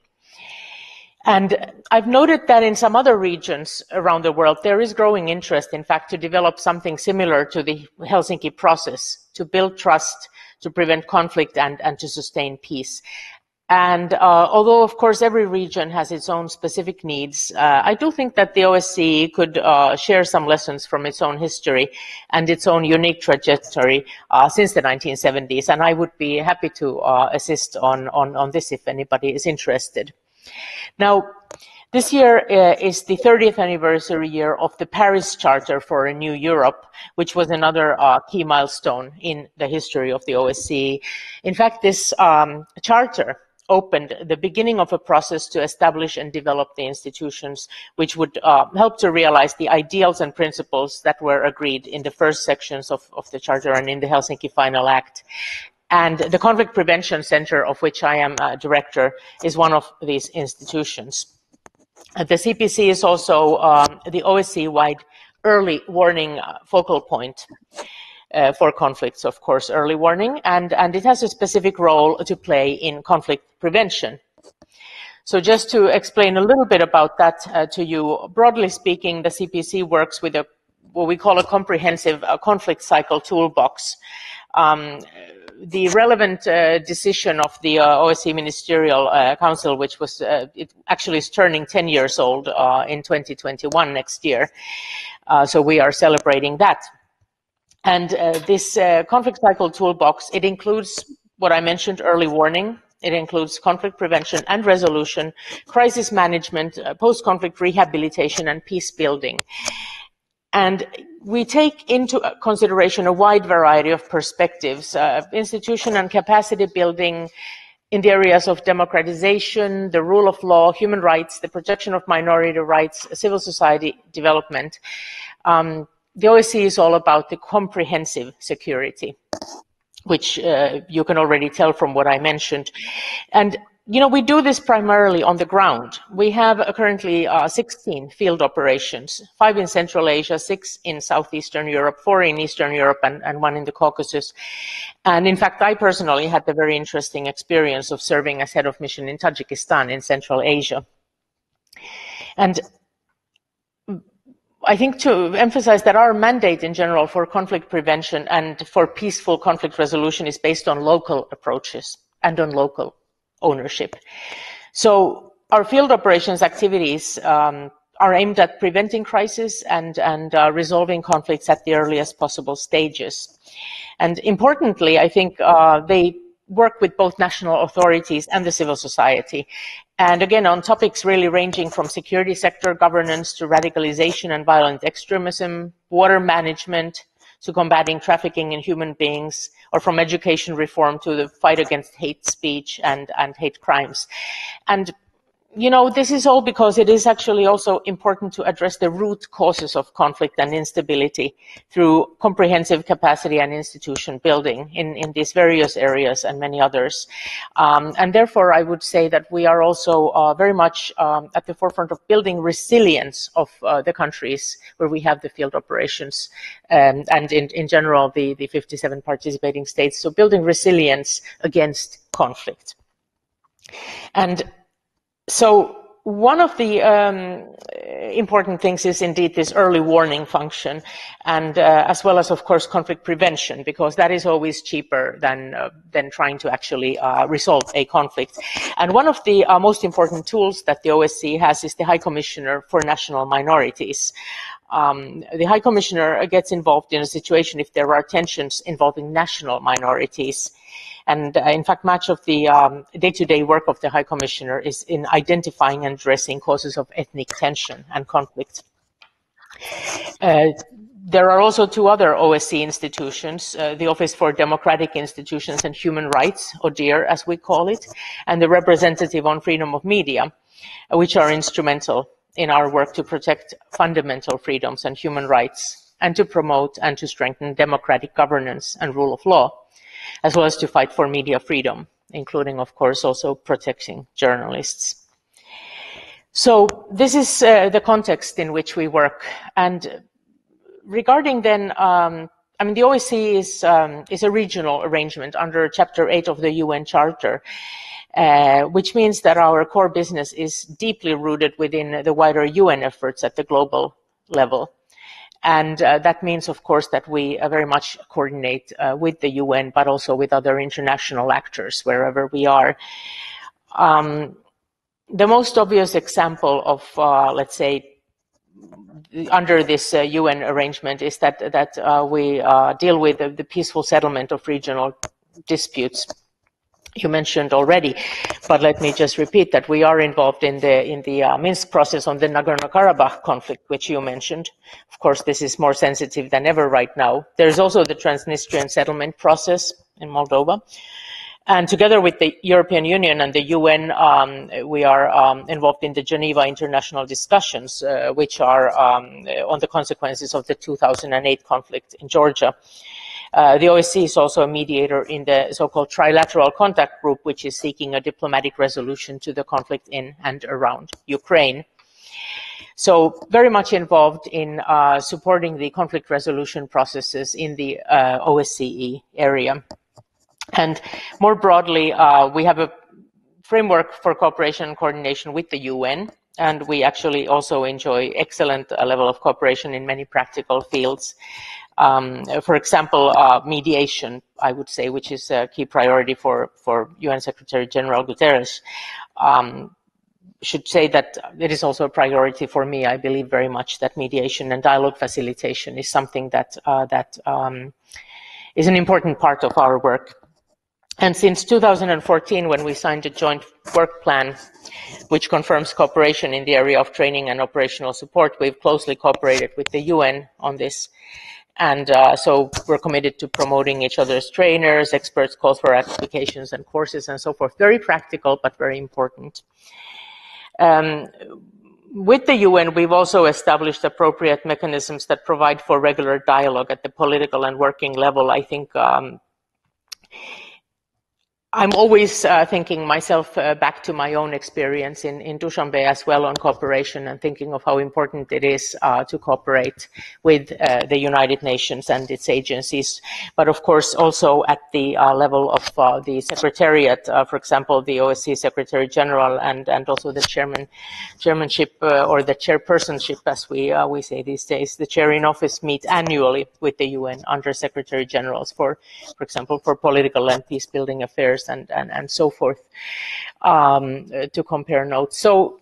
And I've noted that in some other regions around the world, there is growing interest, in fact, to develop something similar to the Helsinki process, to build trust, to prevent conflict and to sustain peace. And although, of course, every region has its own specific needs, I do think that the OSCE could share some lessons from its own history and its own unique trajectory since the 1970s. And I would be happy to assist on this if anybody is interested. Now, This year is the 30th anniversary year of the Paris Charter for a New Europe, which was another key milestone in the history of the OSCE. In fact, this charter opened the beginning of a process to establish and develop the institutions which would help to realize the ideals and principles that were agreed in the first sections of the Charter and in the Helsinki Final Act. And the Conflict Prevention Center, of which I am director, is one of these institutions. The CPC is also the OSCE-wide early warning focal point for conflicts, of course, early warning, and it has a specific role to play in conflict prevention. So just to explain a little bit about that to you, broadly speaking, the CPC works with what we call a comprehensive conflict cycle toolbox. The relevant decision of the OSCE Ministerial Council, which was it actually is turning 10 years old in 2021 next year, so we are celebrating that. And this conflict cycle toolbox, it includes what I mentioned, early warning. It includes conflict prevention and resolution, crisis management, post-conflict rehabilitation, and peace building. And we take into consideration a wide variety of perspectives, institution and capacity building in the areas of democratization, the rule of law, human rights, the protection of minority rights, civil society development. The OSCE is all about the comprehensive security, which you can already tell from what I mentioned. And you know, we do this primarily on the ground. We have currently 16 field operations, 5 in Central Asia, 6 in Southeastern Europe, 4 in Eastern Europe, and 1 in the Caucasus. And in fact, I personally had the very interesting experience of serving as head of mission in Tajikistan in Central Asia. And I think to emphasize that our mandate in general for conflict prevention and for peaceful conflict resolution is based on local approaches and on local ownership. So our field operations activities are aimed at preventing crisis and resolving conflicts at the earliest possible stages. And importantly, I think they work with both national authorities and the civil society. And again, on topics really ranging from security sector governance to radicalization and violent extremism, water management, to combating trafficking in human beings, or from education reform to the fight against hate speech and hate crimes. And you know, this is all because it is actually also important to address the root causes of conflict and instability through comprehensive capacity and institution building in these various areas and many others. And therefore, I would say that we are also very much at the forefront of building resilience of the countries where we have the field operations and in general the 57 participating states. So building resilience against conflict. And so one of the important things is indeed this early warning function, and as well as, of course, conflict prevention, because that is always cheaper than trying to actually resolve a conflict. And one of the most important tools that the OSCE has is the High Commissioner for National Minorities. The High Commissioner gets involved in a situation if there are tensions involving national minorities. And in fact, much of the day-to-day work of the High Commissioner is in identifying and addressing causes of ethnic tension and conflict. There are also 2 other OSCE institutions, the Office for Democratic Institutions and Human Rights, ODIHR as we call it, and the Representative on Freedom of Media, which are instrumental in our work to protect fundamental freedoms and human rights, and to promote and to strengthen democratic governance and rule of law, as well as to fight for media freedom, including, of course, also protecting journalists. So this is the context in which we work. And regarding then, I mean, the OSCE is a regional arrangement under Chapter 8 of the UN Charter, which means that our core business is deeply rooted within the wider UN efforts at the global level. And that means, of course, that we very much coordinate with the UN, but also with other international actors wherever we are. The most obvious example of, let's say, under this UN arrangement is that we deal with the peaceful settlement of regional disputes. you mentioned already, but let me just repeat that we are involved in the Minsk process on the Nagorno-Karabakh conflict, which you mentioned. Of course, this is more sensitive than ever right now. There's also the Transnistrian settlement process in Moldova. And together with the European Union and the UN, we are involved in the Geneva international discussions, which are on the consequences of the 2008 conflict in Georgia. The OSCE is also a mediator in the so-called trilateral contact group, which is seeking a diplomatic resolution to the conflict in and around Ukraine. So very much involved in supporting the conflict resolution processes in the OSCE area. And more broadly, we have a framework for cooperation and coordination with the UN, and we actually also enjoy excellent level of cooperation in many practical fields. For example, mediation, I would say, which is a key priority for UN Secretary General Guterres. Should say that it is also a priority for me. I believe very much that mediation and dialogue facilitation is something that is an important part of our work. And since 2014, when we signed a joint work plan, which confirms cooperation in the area of training and operational support, we've closely cooperated with the UN on this. And so we're committed to promoting each other's trainers, experts, calls for applications and courses and so forth. Very practical, but very important. With the UN, we've also established appropriate mechanisms that provide for regular dialogue at the political and working level. I think I'm always thinking myself back to my own experience in Dushanbe as well on cooperation, and thinking of how important it is to cooperate with the United Nations and its agencies, but of course also at the level of the Secretariat, for example, the OSCE Secretary General and also the chairmanship or the chairpersonship, as we say these days. The chair in office meet annually with the UN Under Secretary Generals for example, for political and peace building affairs and so forth, to compare notes. So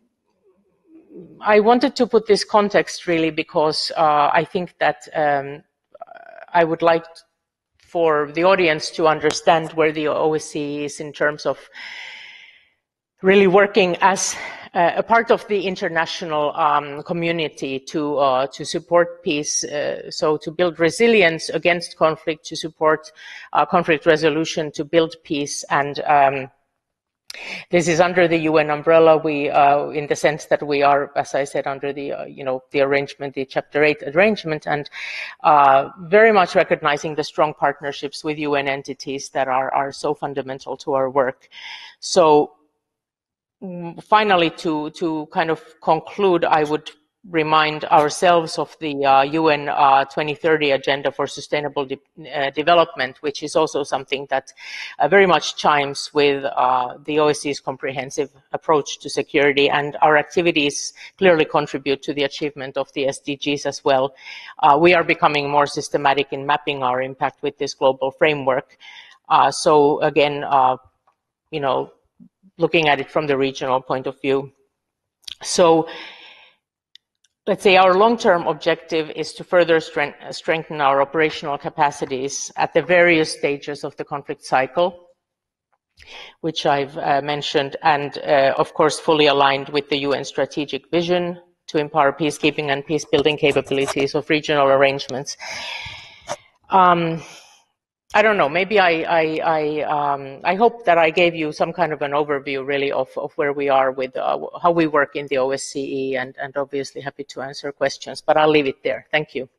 I wanted to put this context really because I think that I would like for the audience to understand where the OSCE is in terms of really working as a part of the international community to support peace, so to build resilience against conflict, to support conflict resolution, to build peace, and this is under the UN umbrella. We, in the sense that we are, as I said, under the the arrangement, the Chapter 8 arrangement, and very much recognizing the strong partnerships with UN entities that are so fundamental to our work. So. Finally, to kind of conclude, I would remind ourselves of the UN 2030 Agenda for Sustainable Development, which is also something that very much chimes with the OSCE's comprehensive approach to security, and our activities clearly contribute to the achievement of the SDGs as well. We are becoming more systematic in mapping our impact with this global framework. So again, looking at it from the regional point of view. So let's say our long-term objective is to further strengthen our operational capacities at the various stages of the conflict cycle, which I've mentioned, and of course fully aligned with the UN strategic vision to empower peacekeeping and peace-building capabilities of regional arrangements. I don't know, maybe I hope that I gave you some kind of an overview really of where we are with how we work in the OSCE, and obviously happy to answer questions, but I'll leave it there. Thank you.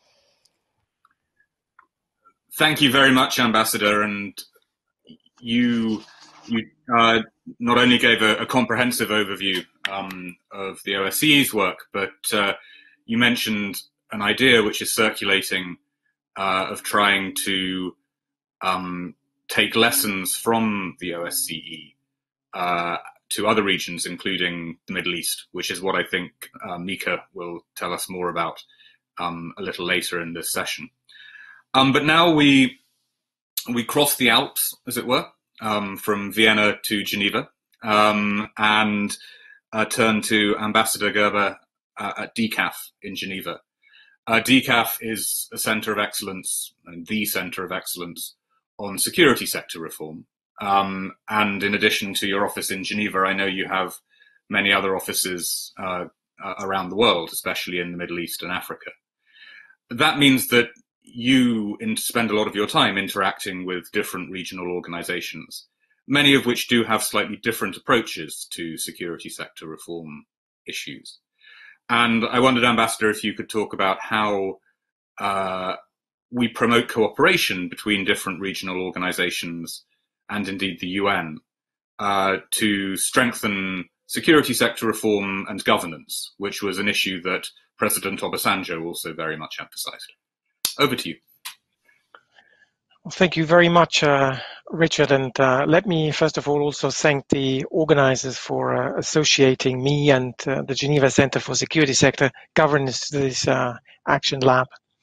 Thank you very much, Ambassador. And you not only gave a comprehensive overview of the OSCE's work, but you mentioned an idea which is circulating of trying to take lessons from the OSCE to other regions, including the Middle East, which is what I think Mika will tell us more about a little later in this session. But now we cross the Alps, as it were, from Vienna to Geneva, and turn to Ambassador Guerber at DCAF in Geneva. DCAF is a centre of excellence, and the centre of excellence on security sector reform, And in addition to your office in Geneva, I know you have many other offices around the world, especially in the Middle East and Africa. That means that you spend a lot of your time interacting with different regional organizations, many of which do have slightly different approaches to security sector reform issues. And I wondered, Ambassador, if you could talk about how we promote cooperation between different regional organizations and indeed the UN to strengthen security sector reform and governance, which was an issue that President Obasanjo also very much emphasized. Over to you. Well, thank you very much, Richard. And let me first of all also thank the organizers for associating me and the Geneva Center for Security Sector Governance to this Action Lab.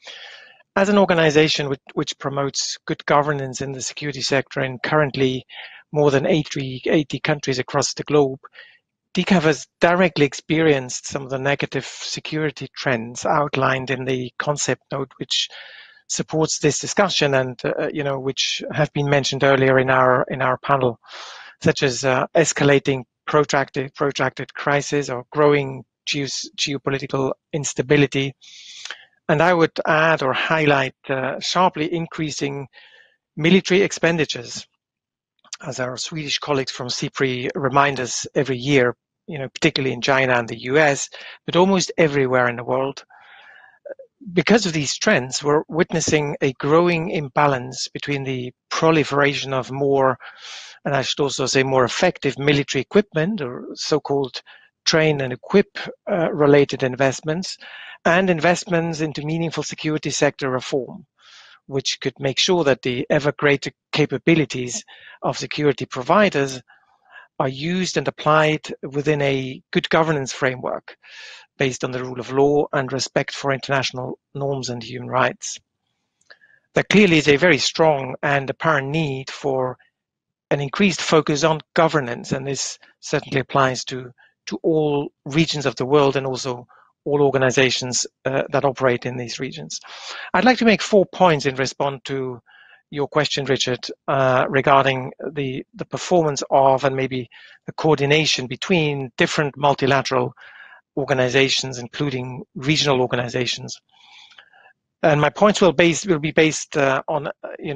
As an organization which promotes good governance in the security sector in currently more than 80 countries across the globe, DCAF has directly experienced some of the negative security trends outlined in the concept note, which supports this discussion and which have been mentioned earlier in our panel, such as escalating protracted crisis or growing geopolitical instability. And I would add or highlight sharply increasing military expenditures, as our Swedish colleagues from CIPRI remind us every year, particularly in China and the US, but almost everywhere in the world. Because of these trends, we're witnessing a growing imbalance between the proliferation of more, and I should also say more effective military equipment, or so-called train and equip related investments, and investments into meaningful security sector reform, which could make sure that the ever greater capabilities of security providers are used and applied within a good governance framework based on the rule of law and respect for international norms and human rights. There clearly is a very strong and apparent need for an increased focus on governance, and this certainly applies to all regions of the world and also all organizations that operate in these regions. I'd like to make 4 points in response to your question, Richard, regarding the performance of and maybe the coordination between different multilateral organizations, including regional organizations. And my points will be based on,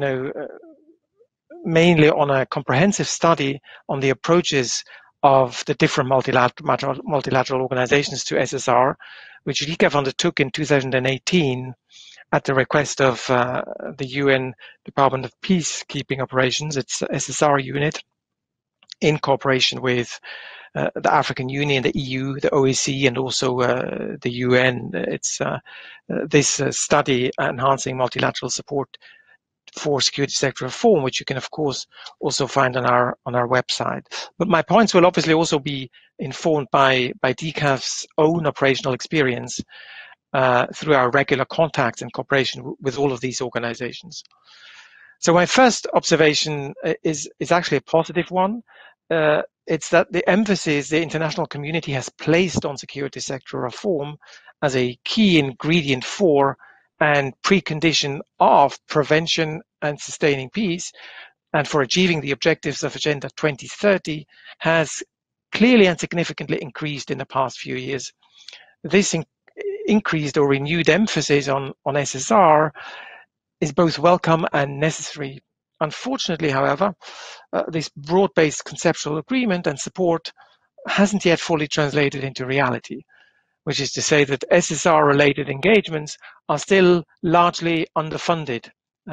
mainly on a comprehensive study on the approaches of the different multilateral organizations to SSR, which DCAF undertook in 2018 at the request of the UN Department of Peacekeeping Operations, its SSR unit, in cooperation with the African Union, the EU, the OSCE, and also the UN. It's this study enhancing multilateral support for security sector reform, which you can of course also find on our website. But my points will obviously also be informed by DCAF's own operational experience through our regular contacts and cooperation with all of these organizations. So my first observation is actually a positive one. It's that the emphasis the international community has placed on security sector reform as a key ingredient for and precondition of prevention and sustaining peace, and for achieving the objectives of Agenda 2030, has clearly and significantly increased in the past few years. This increased or renewed emphasis on SSR is both welcome and necessary. Unfortunately, however, this broad-based conceptual agreement and support hasn't yet fully translated into reality, which is to say that SSR-related engagements are still largely underfunded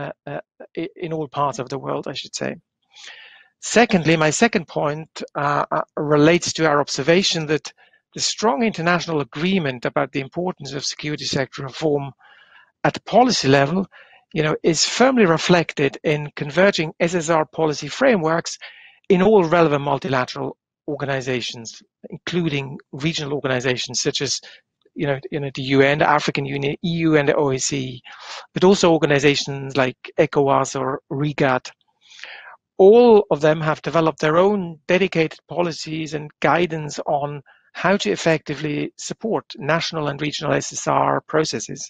in all parts of the world, I should say. Secondly, my second point relates to our observation that the strong international agreement about the importance of security sector reform at the policy level, is firmly reflected in converging SSR policy frameworks in all relevant multilateral organizations, including regional organizations such as the UN, the African Union, EU, and the OSCE, but also organizations like ECOWAS or RIGAD. All of them have developed their own dedicated policies and guidance on how to effectively support national and regional SSR processes.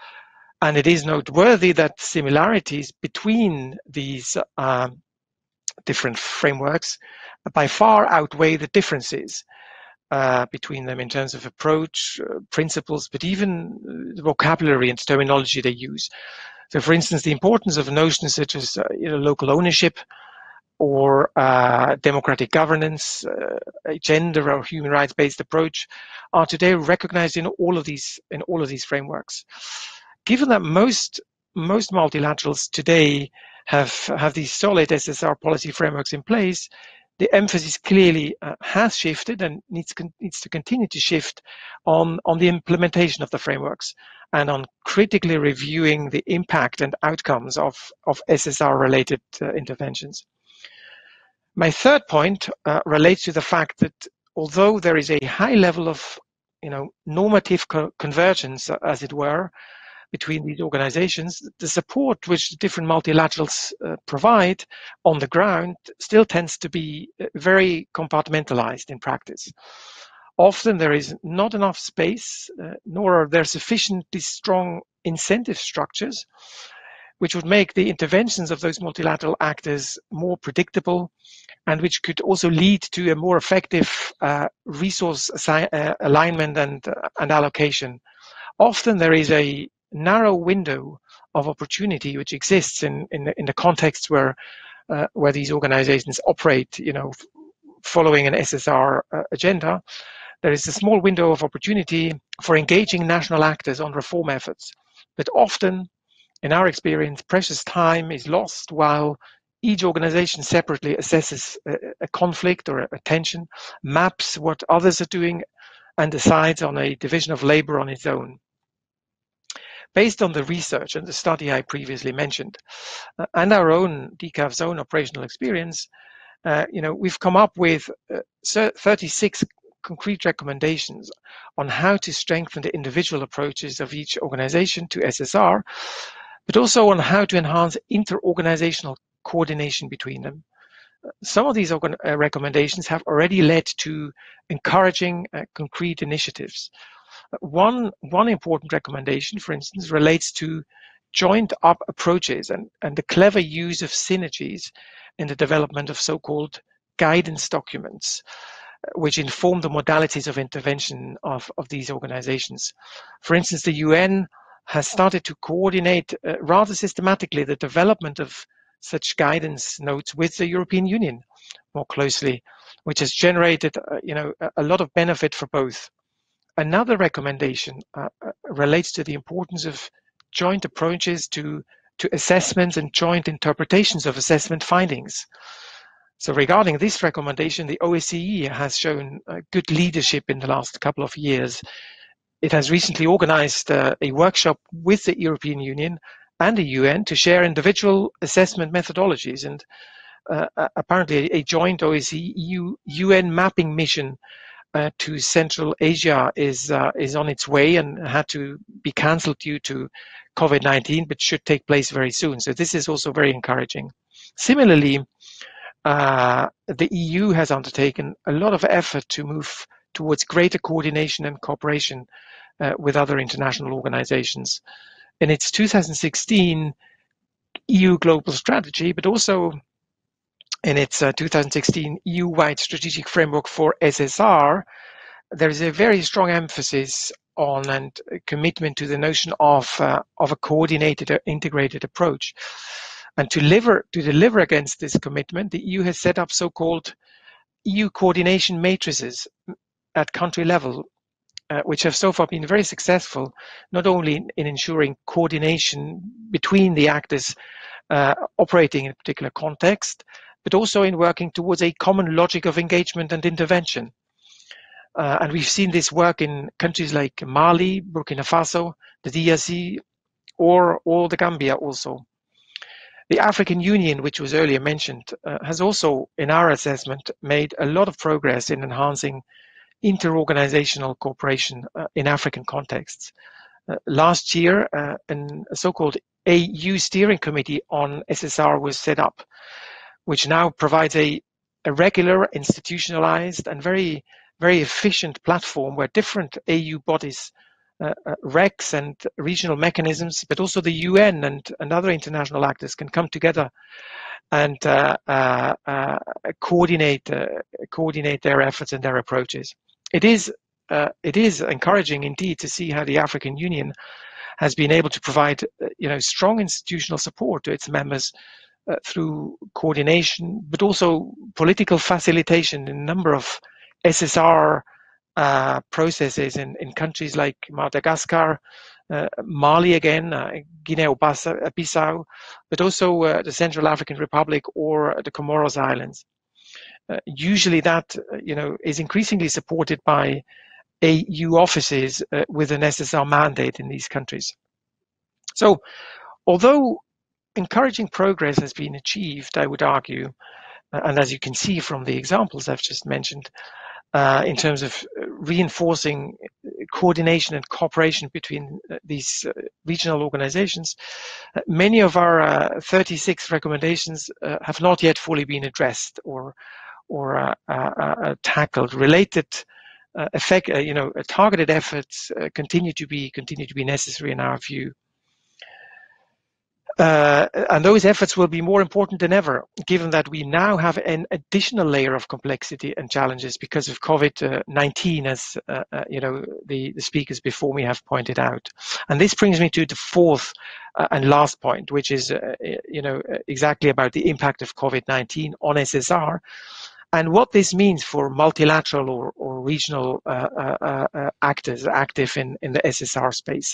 And it is noteworthy that similarities between these different frameworks by far outweigh the differences between them in terms of approach, principles, but even the vocabulary and terminology they use. So, for instance, the importance of notions such as local ownership or democratic governance, a gender or human rights-based approach are today recognized in all of these frameworks. Given that most multilaterals today have these solid SSR policy frameworks in place, the emphasis clearly has shifted and needs to continue to shift on the implementation of the frameworks and on critically reviewing the impact and outcomes of SSR-related interventions. My third point relates to the fact that although there is a high level of normative convergence, as it were, between these organizations, the support which the different multilaterals provide on the ground still tends to be very compartmentalized in practice. Often there is not enough space, nor are there sufficiently strong incentive structures, which would make the interventions of those multilateral actors more predictable and which could also lead to a more effective resource alignment and allocation. Often there is a narrow window of opportunity which exists in the context where these organizations operate, following an SSR agenda. There is a small window of opportunity for engaging national actors on reform efforts, but often, in our experience, precious time is lost while each organization separately assesses a conflict or a tension, maps what others are doing, and decides on a division of labor on its own. Based on the research and the study I previously mentioned, and our own DCAF's own operational experience, we've come up with 36 concrete recommendations on how to strengthen the individual approaches of each organization to SSR, but also on how to enhance inter-organizational coordination between them. Some of these recommendations have already led to encouraging concrete initiatives. One important recommendation, for instance, relates to joined up approaches and the clever use of synergies in the development of so-called guidance documents, which inform the modalities of intervention of these organizations. For instance, the UN has started to coordinate rather systematically the development of such guidance notes with the European Union more closely, which has generated a lot of benefit for both. Another recommendation relates to the importance of joint approaches to assessments and joint interpretations of assessment findings. So regarding this recommendation, the OSCE has shown good leadership in the last couple of years. It has recently organized a workshop with the European Union and the UN to share individual assessment methodologies, and apparently a joint OSCE-UN mapping mission to Central Asia is on its way and had to be cancelled due to COVID-19, but should take place very soon. So this is also very encouraging. Similarly, the EU has undertaken a lot of effort to move towards greater coordination and cooperation with other international organizations. In its 2016 EU Global Strategy, but also in its 2016 EU-wide strategic framework for SSR, there is a very strong emphasis on and commitment to the notion of a coordinated or integrated approach. And to deliver against this commitment, the EU has set up so-called EU coordination matrices at country level, which have so far been very successful, not only in ensuring coordination between the actors operating in a particular context, but also in working towards a common logic of engagement and intervention. And we've seen this work in countries like Mali, Burkina Faso, the DRC, or the Gambia also. The African Union, which was earlier mentioned, has also, in our assessment, made a lot of progress in enhancing inter-organizational cooperation in African contexts. Last year, a so-called AU Steering Committee on SSR was set up, which now provides a regular, institutionalized, and very, very efficient platform where different AU bodies, RECs and regional mechanisms, but also the UN and other international actors can come together and coordinate their efforts and their approaches. It is encouraging indeed to see how the African Union has been able to provide strong institutional support to its members through coordination, but also political facilitation in a number of SSR processes in countries like Madagascar, Mali again, Guinea-Bissau, but also the Central African Republic or the Comoros Islands. Usually that is increasingly supported by AU offices with an SSR mandate in these countries. So, although encouraging progress has been achieved, I would argue, and as you can see from the examples I've just mentioned, in terms of reinforcing coordination and cooperation between these regional organizations, many of our 36 recommendations have not yet fully been addressed or tackled. Related targeted efforts continue to be necessary in our view. And those efforts will be more important than ever, given that we now have an additional layer of complexity and challenges because of COVID-19, as the speakers before me have pointed out. And this brings me to the fourth and last point, which is exactly about the impact of COVID-19 on SSR and what this means for multilateral or regional actors active in the SSR space.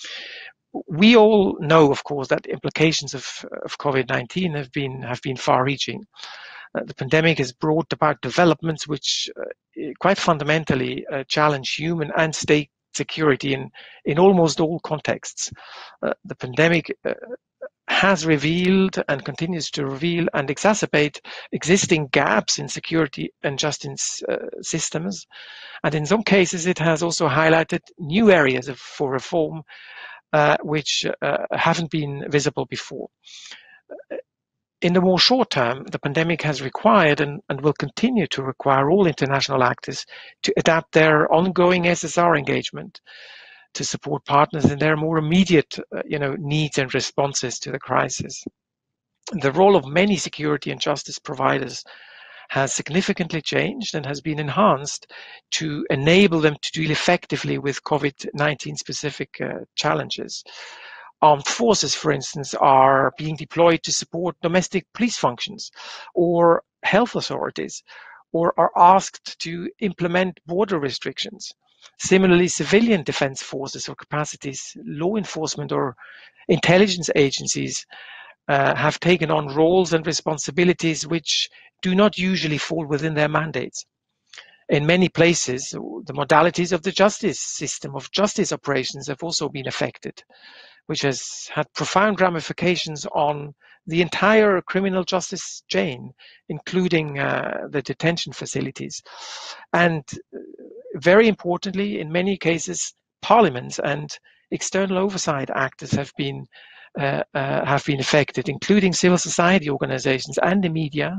We all know, of course, that the implications of COVID-19 have been far-reaching. The pandemic has brought about developments which quite fundamentally challenge human and state security in almost all contexts. The pandemic has revealed and continues to reveal and exacerbate existing gaps in security and justice systems. And in some cases, it has also highlighted new areas for reform which haven't been visible before. In the more short term, the pandemic has required and will continue to require all international actors to adapt their ongoing SSR engagement to support partners in their more immediate needs and responses to the crisis. The role of many security and justice providers has significantly changed and has been enhanced to enable them to deal effectively with COVID-19 specific challenges. Armed forces, for instance, are being deployed to support domestic police functions or health authorities, or are asked to implement border restrictions. Similarly, civilian defense forces or capacities, law enforcement or intelligence agencies have taken on roles and responsibilities which do not usually fall within their mandates. In many places, the modalities of the justice system, of justice operations have also been affected, which has had profound ramifications on the entire criminal justice chain, including the detention facilities. And very importantly, in many cases, parliaments and external oversight actors have been affected, including civil society organizations and the media,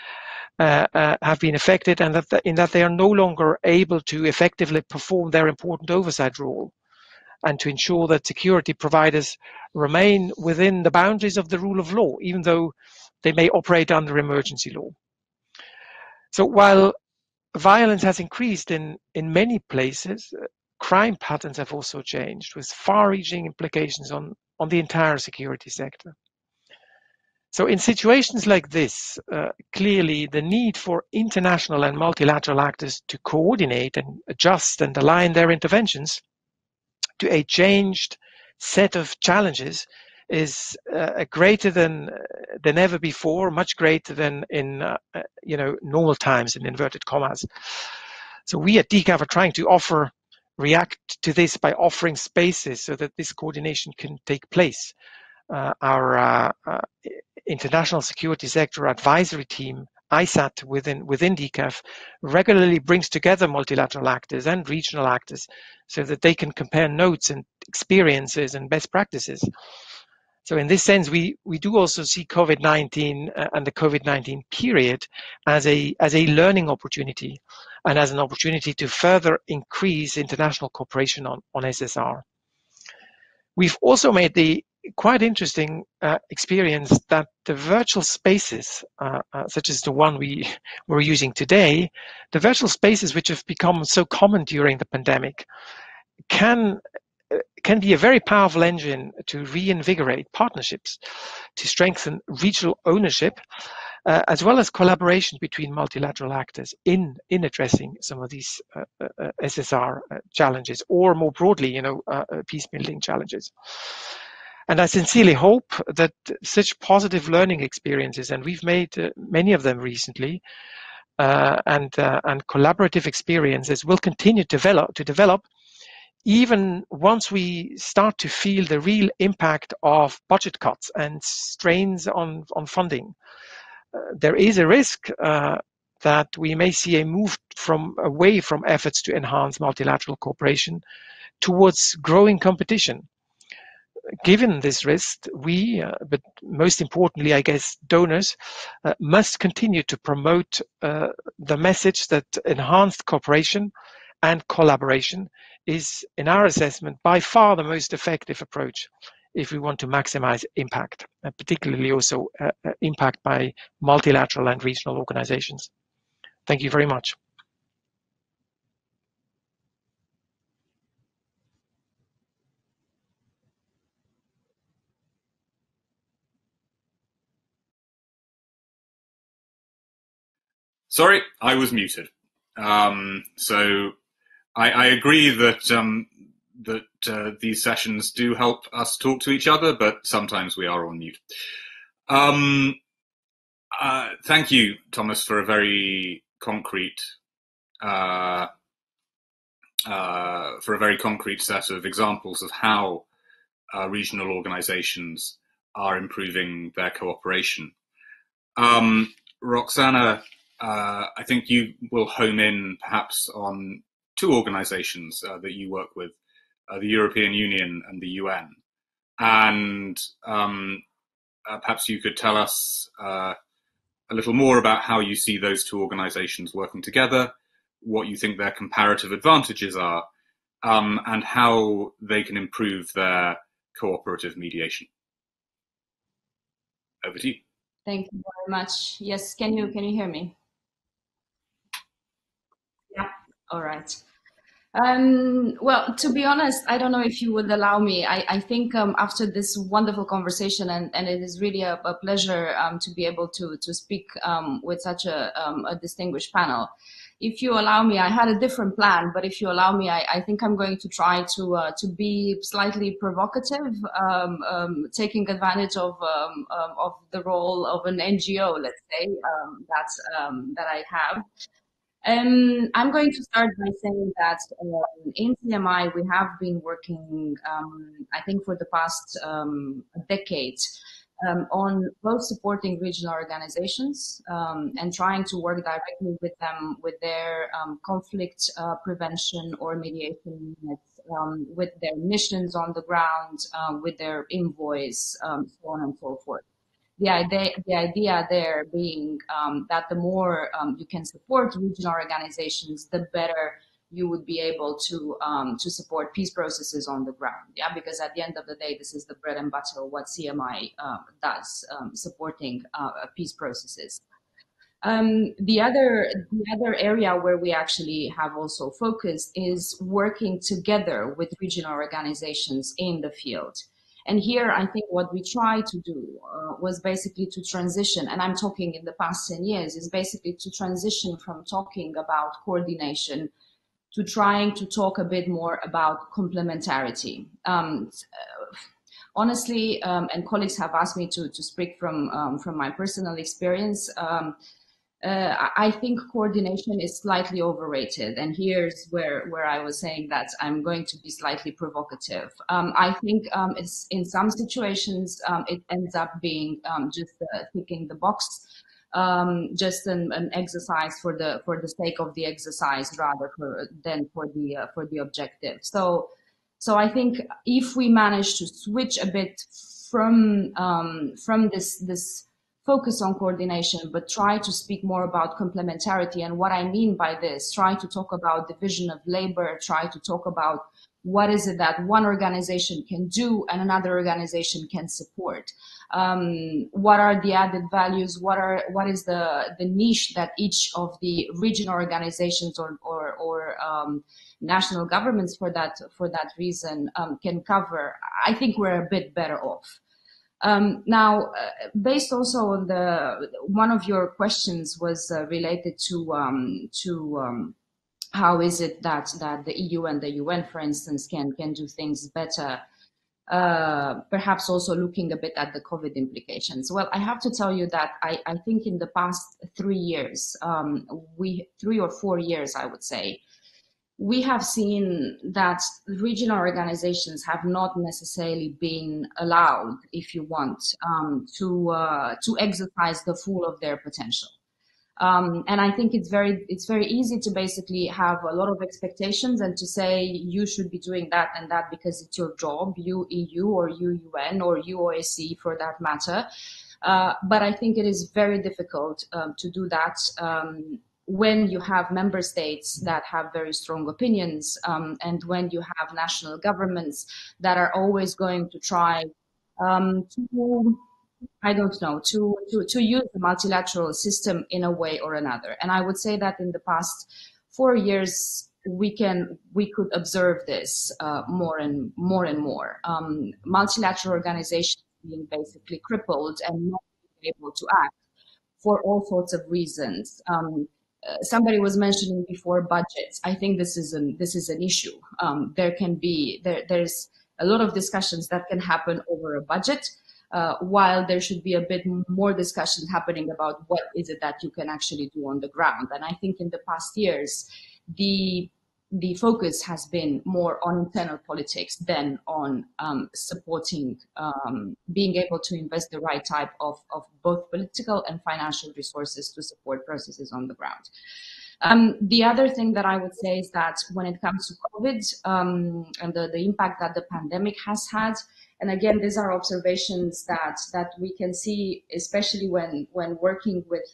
have been affected, and in that they are no longer able to effectively perform their important oversight role and to ensure that security providers remain within the boundaries of the rule of law, even though they may operate under emergency law. So while violence has increased in many places, crime patterns have also changed, with far-reaching implications on the entire security sector. So in situations like this, clearly the need for international and multilateral actors to coordinate and adjust and align their interventions to a changed set of challenges is greater than ever before, much greater than in normal times, in inverted commas. So we at DCAF are trying to react to this by offering spaces so that this coordination can take place. Our International Security Sector Advisory Team, ISAT, within DCAF, regularly brings together multilateral actors and regional actors so that they can compare notes and experiences and best practices. So in this sense, we do also see COVID-19 and the COVID-19 period as a learning opportunity and as an opportunity to further increase international cooperation on SSR. We've also made the quite interesting experience that the virtual spaces, such as the one we're using today, the virtual spaces which have become so common during the pandemic, can be a very powerful engine to reinvigorate partnerships, to strengthen regional ownership, as well as collaboration between multilateral actors in addressing some of these SSR challenges, or more broadly, peace building challenges. And I sincerely hope that such positive learning experiences, and we've made many of them recently, and collaborative experiences will continue to develop even once we start to feel the real impact of budget cuts and strains on funding. There is a risk that we may see a move away from efforts to enhance multilateral cooperation towards growing competition. Given this risk, we, but most importantly, I guess, donors, must continue to promote the message that enhanced cooperation and collaboration is, in our assessment, by far the most effective approach if we want to maximize impact, and particularly also impact by multilateral and regional organizations. Thank you very much. Sorry, I was muted. So I agree that these sessions do help us talk to each other, but sometimes we are on mute. Thank you, Thomas, for a very concrete set of examples of how regional organizations are improving their cooperation. Roxana, I think you will home in perhaps on two organizations that you work with, the European Union and the UN. And perhaps you could tell us a little more about how you see those two organizations working together, what you think their comparative advantages are, and how they can improve their cooperative mediation. Over to you. Thank you very much. Yes, can you hear me? Yeah, all right. Well, to be honest, I don't know if you would allow me. I think after this wonderful conversation, and it is really a pleasure to be able to speak with such a distinguished panel. If you allow me, I had a different plan, but if you allow me, I think I'm going to try to be slightly provocative, taking advantage of the role of an NGO, let's say, that I have. I'm going to start by saying that in CMI we have been working, I think, for the past decade on both supporting regional organizations and trying to work directly with them with their conflict prevention or mediation units, with their missions on the ground, with their envoys, so on and so forth. The idea there being that the more you can support regional organizations, the better you would be able to support peace processes on the ground. Yeah, because at the end of the day, this is the bread and butter of what CMI does, supporting peace processes. The other area where we actually have also focused is working together with regional organizations in the field. And here, I think what we tried to do was basically to transition, and I'm talking in the past 10 years, is basically to transition from talking about coordination to trying to talk a bit more about complementarity. Honestly, and colleagues have asked me to speak from my personal experience, I think coordination is slightly overrated, and here's where I was saying that I'm going to be slightly provocative. I think it's in some situations it ends up being just ticking the box, just an exercise for the sake of the exercise rather than for the objective. So I think if we manage to switch a bit from this focus on coordination, but try to speak more about complementarity. And what I mean by this, try to talk about division of labor, try to talk about what is it that one organization can do and another organization can support. What are the added values? What is the niche that each of the regional organizations or national governments for that reason can cover? I think we're a bit better off. Now, based also on one of your questions was related to how is it that the EU and the UN, for instance, can do things better? Perhaps also looking a bit at the COVID implications. Well, I have to tell you that I think in the past 3 years, 3 or 4 years, I would say, we have seen that regional organizations have not necessarily been allowed, if you want, to exercise the full of their potential. And I think it's very easy to basically have a lot of expectations and to say you should be doing that and that because it's your job, you EU or you UN or you OSCE for that matter. But I think it is very difficult to do that when you have member states that have very strong opinions and when you have national governments that are always going to try to, I don't know, to use the multilateral system in a way or another. And I would say that in the past 4 years, we could observe this more and more. Multilateral organizations being basically crippled and not being able to act for all sorts of reasons. Somebody was mentioning before budgets. I think this is an issue. There's a lot of discussions that can happen over a budget. While there should be a bit more discussion happening about what is it that you can actually do on the ground. And I think in the past years, the focus has been more on internal politics than on supporting, being able to invest the right type of both political and financial resources to support processes on the ground. The other thing that I would say is that when it comes to COVID and the impact that the pandemic has had, and again, these are observations that we can see, especially when working with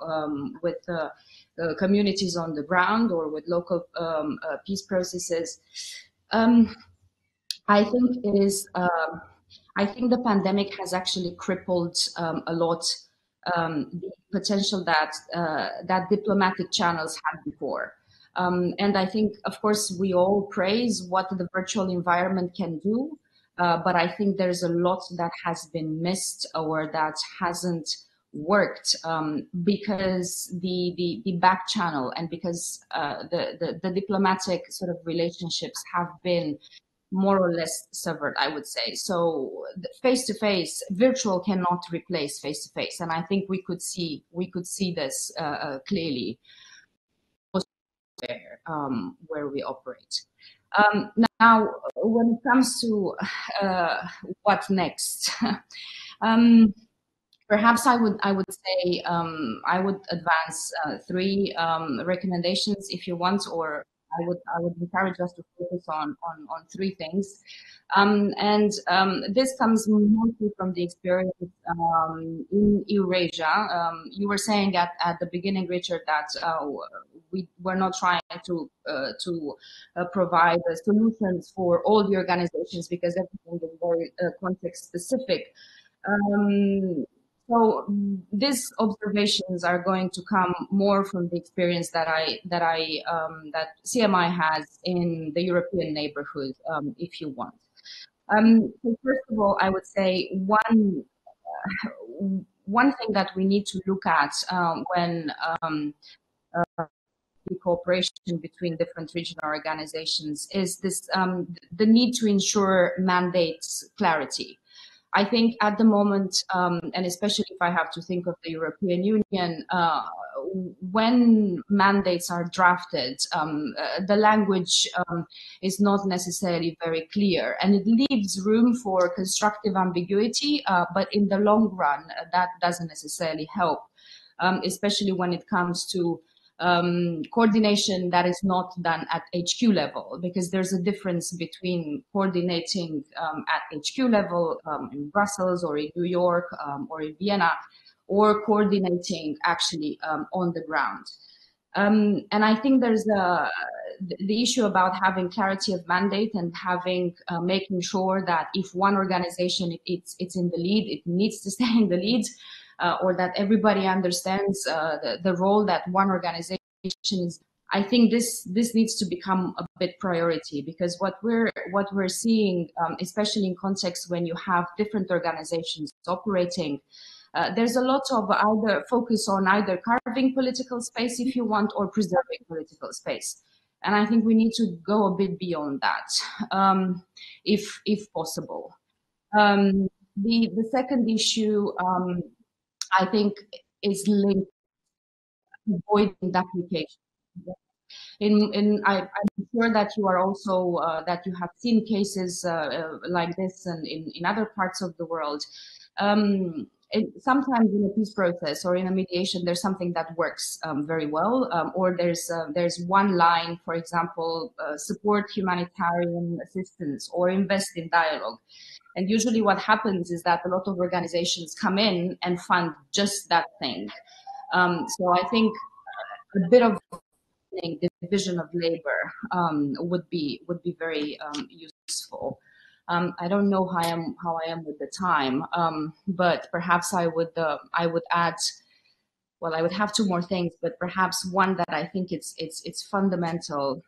communities on the ground or with local peace processes. I think it is. I think the pandemic has actually crippled a lot the potential that diplomatic channels had before. And I think, of course, we all praise what the virtual environment can do. But I think there's a lot that has been missed or that hasn't worked because the back channel and because the diplomatic sort of relationships have been more or less severed, I would say. So face-to-face, virtual cannot replace face-to-face, and I think we could see this clearly where we operate. Now, when it comes to what next, perhaps I would say I would advance 3 recommendations if you want, or I would encourage us to focus on 3 things. And this comes mostly from the experience in Eurasia. You were saying at the beginning, Richard, that we're not trying to provide solutions for all the organizations because everything is very context specific. So these observations are going to come more from the experience that CMI has in the European neighborhood, if you want. So first of all, I would say one thing that we need to look at when the cooperation between different regional organizations is this the need to ensure mandates clarity. I think at the moment, and especially if I have to think of the European Union, when mandates are drafted, the language is not necessarily very clear, and it leaves room for constructive ambiguity, but in the long run, that doesn't necessarily help, especially when it comes to coordination that is not done at HQ level, because there's a difference between coordinating at HQ level in Brussels or in New York or in Vienna, or coordinating actually on the ground. And I think there's the issue about having clarity of mandate and having making sure that if one organization it's in the lead, it needs to stay in the lead, or that everybody understands the role that one organization is. I think this needs to become a bit priority, because what we're seeing, especially in context when you have different organizations operating, there's a lot of either focus on either carving political space, if you want, or preserving political space. And I think we need to go a bit beyond that, if possible. The second issue, I think, is linked to avoiding duplication. I'm sure that you are also that you have seen cases like this in other parts of the world. Sometimes in a peace process or in a mediation, there's something that works very well, or there's one line, for example, support humanitarian assistance or invest in dialogue. And usually what happens is that a lot of organizations come in and fund just that thing. So I think a bit of the division of labor would be very useful. I don't know how I am with the time, but perhaps I would add. Well, I would have two more things, but perhaps one that I think it's fundamental.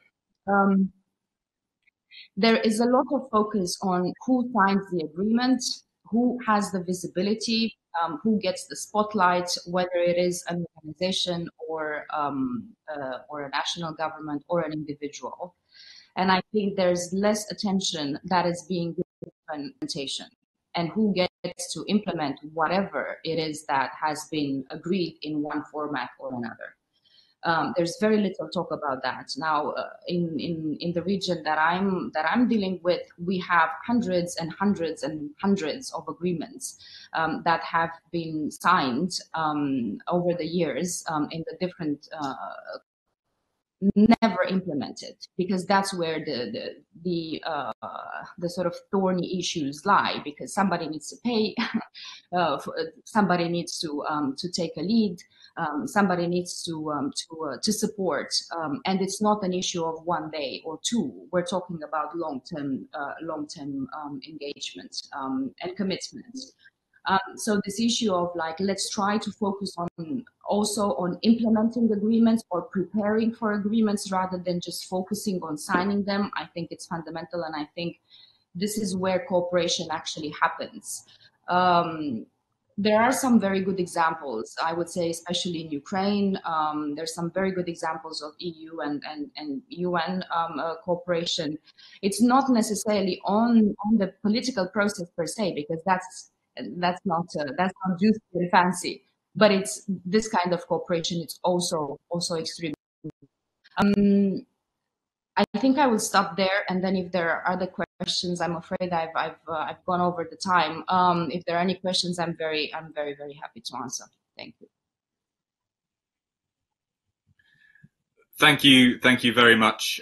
There is a lot of focus on who signs the agreement, who has the visibility, who gets the spotlight, whether it is an organization or a national government or an individual. And I think there's less attention that is being given to implementation and who gets to implement whatever it is that has been agreed in one format or another. There's very little talk about that now. In the region that I'm dealing with, we have hundreds and hundreds and hundreds of agreements that have been signed over the years in the different never implemented, because that's where the sort of thorny issues lie, because somebody needs to pay, somebody needs to take a lead, somebody needs to support, and it's not an issue of one day or two. We're talking about long-term engagement and commitment. So this issue of like, let's try to focus also on implementing agreements or preparing for agreements rather than just focusing on signing them. I think it's fundamental, and I think this is where cooperation actually happens. There are some very good examples, I would say, especially in Ukraine. There's some very good examples of EU and UN cooperation. It's not necessarily on the political process per se, because that's not juicy and fancy, but it's this kind of cooperation. It's also extremely. I think I will stop there, and then if there are other questions, I'm afraid I've gone over the time. If there are any questions, I'm very happy to answer. Thank you. Thank you very much,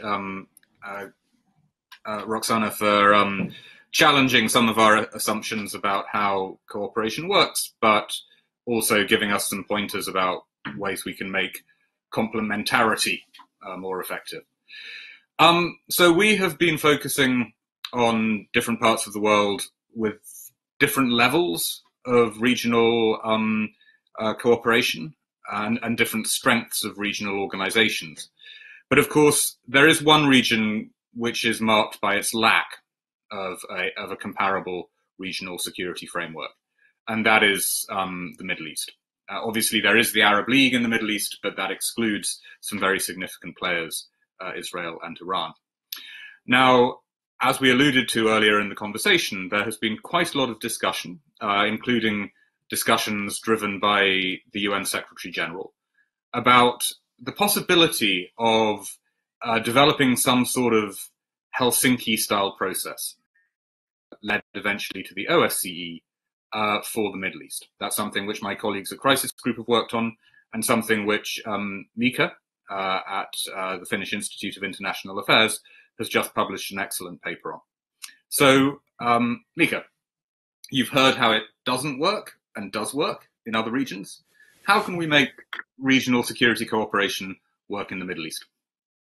Roxana, for challenging some of our assumptions about how cooperation works, but also giving us some pointers about ways we can make complementarity more effective. So we have been focusing on different parts of the world with different levels of regional cooperation and different strengths of regional organizations. But of course, there is one region which is marked by its lack of a comparable regional security framework, and that is the Middle East. Obviously, there is the Arab League in the Middle East, but that excludes some very significant players, Israel and Iran. Now, as we alluded to earlier in the conversation, there has been quite a lot of discussion, including discussions driven by the UN Secretary General, about the possibility of developing some sort of Helsinki-style process, led eventually to the OSCE for the Middle East. That's something which my colleagues at Crisis Group have worked on, and something which Mika at the Finnish Institute of International Affairs has just published an excellent paper on. So, Mika, you've heard how it doesn't work and does work. in other regions? How can we make regional security cooperation work in the Middle East?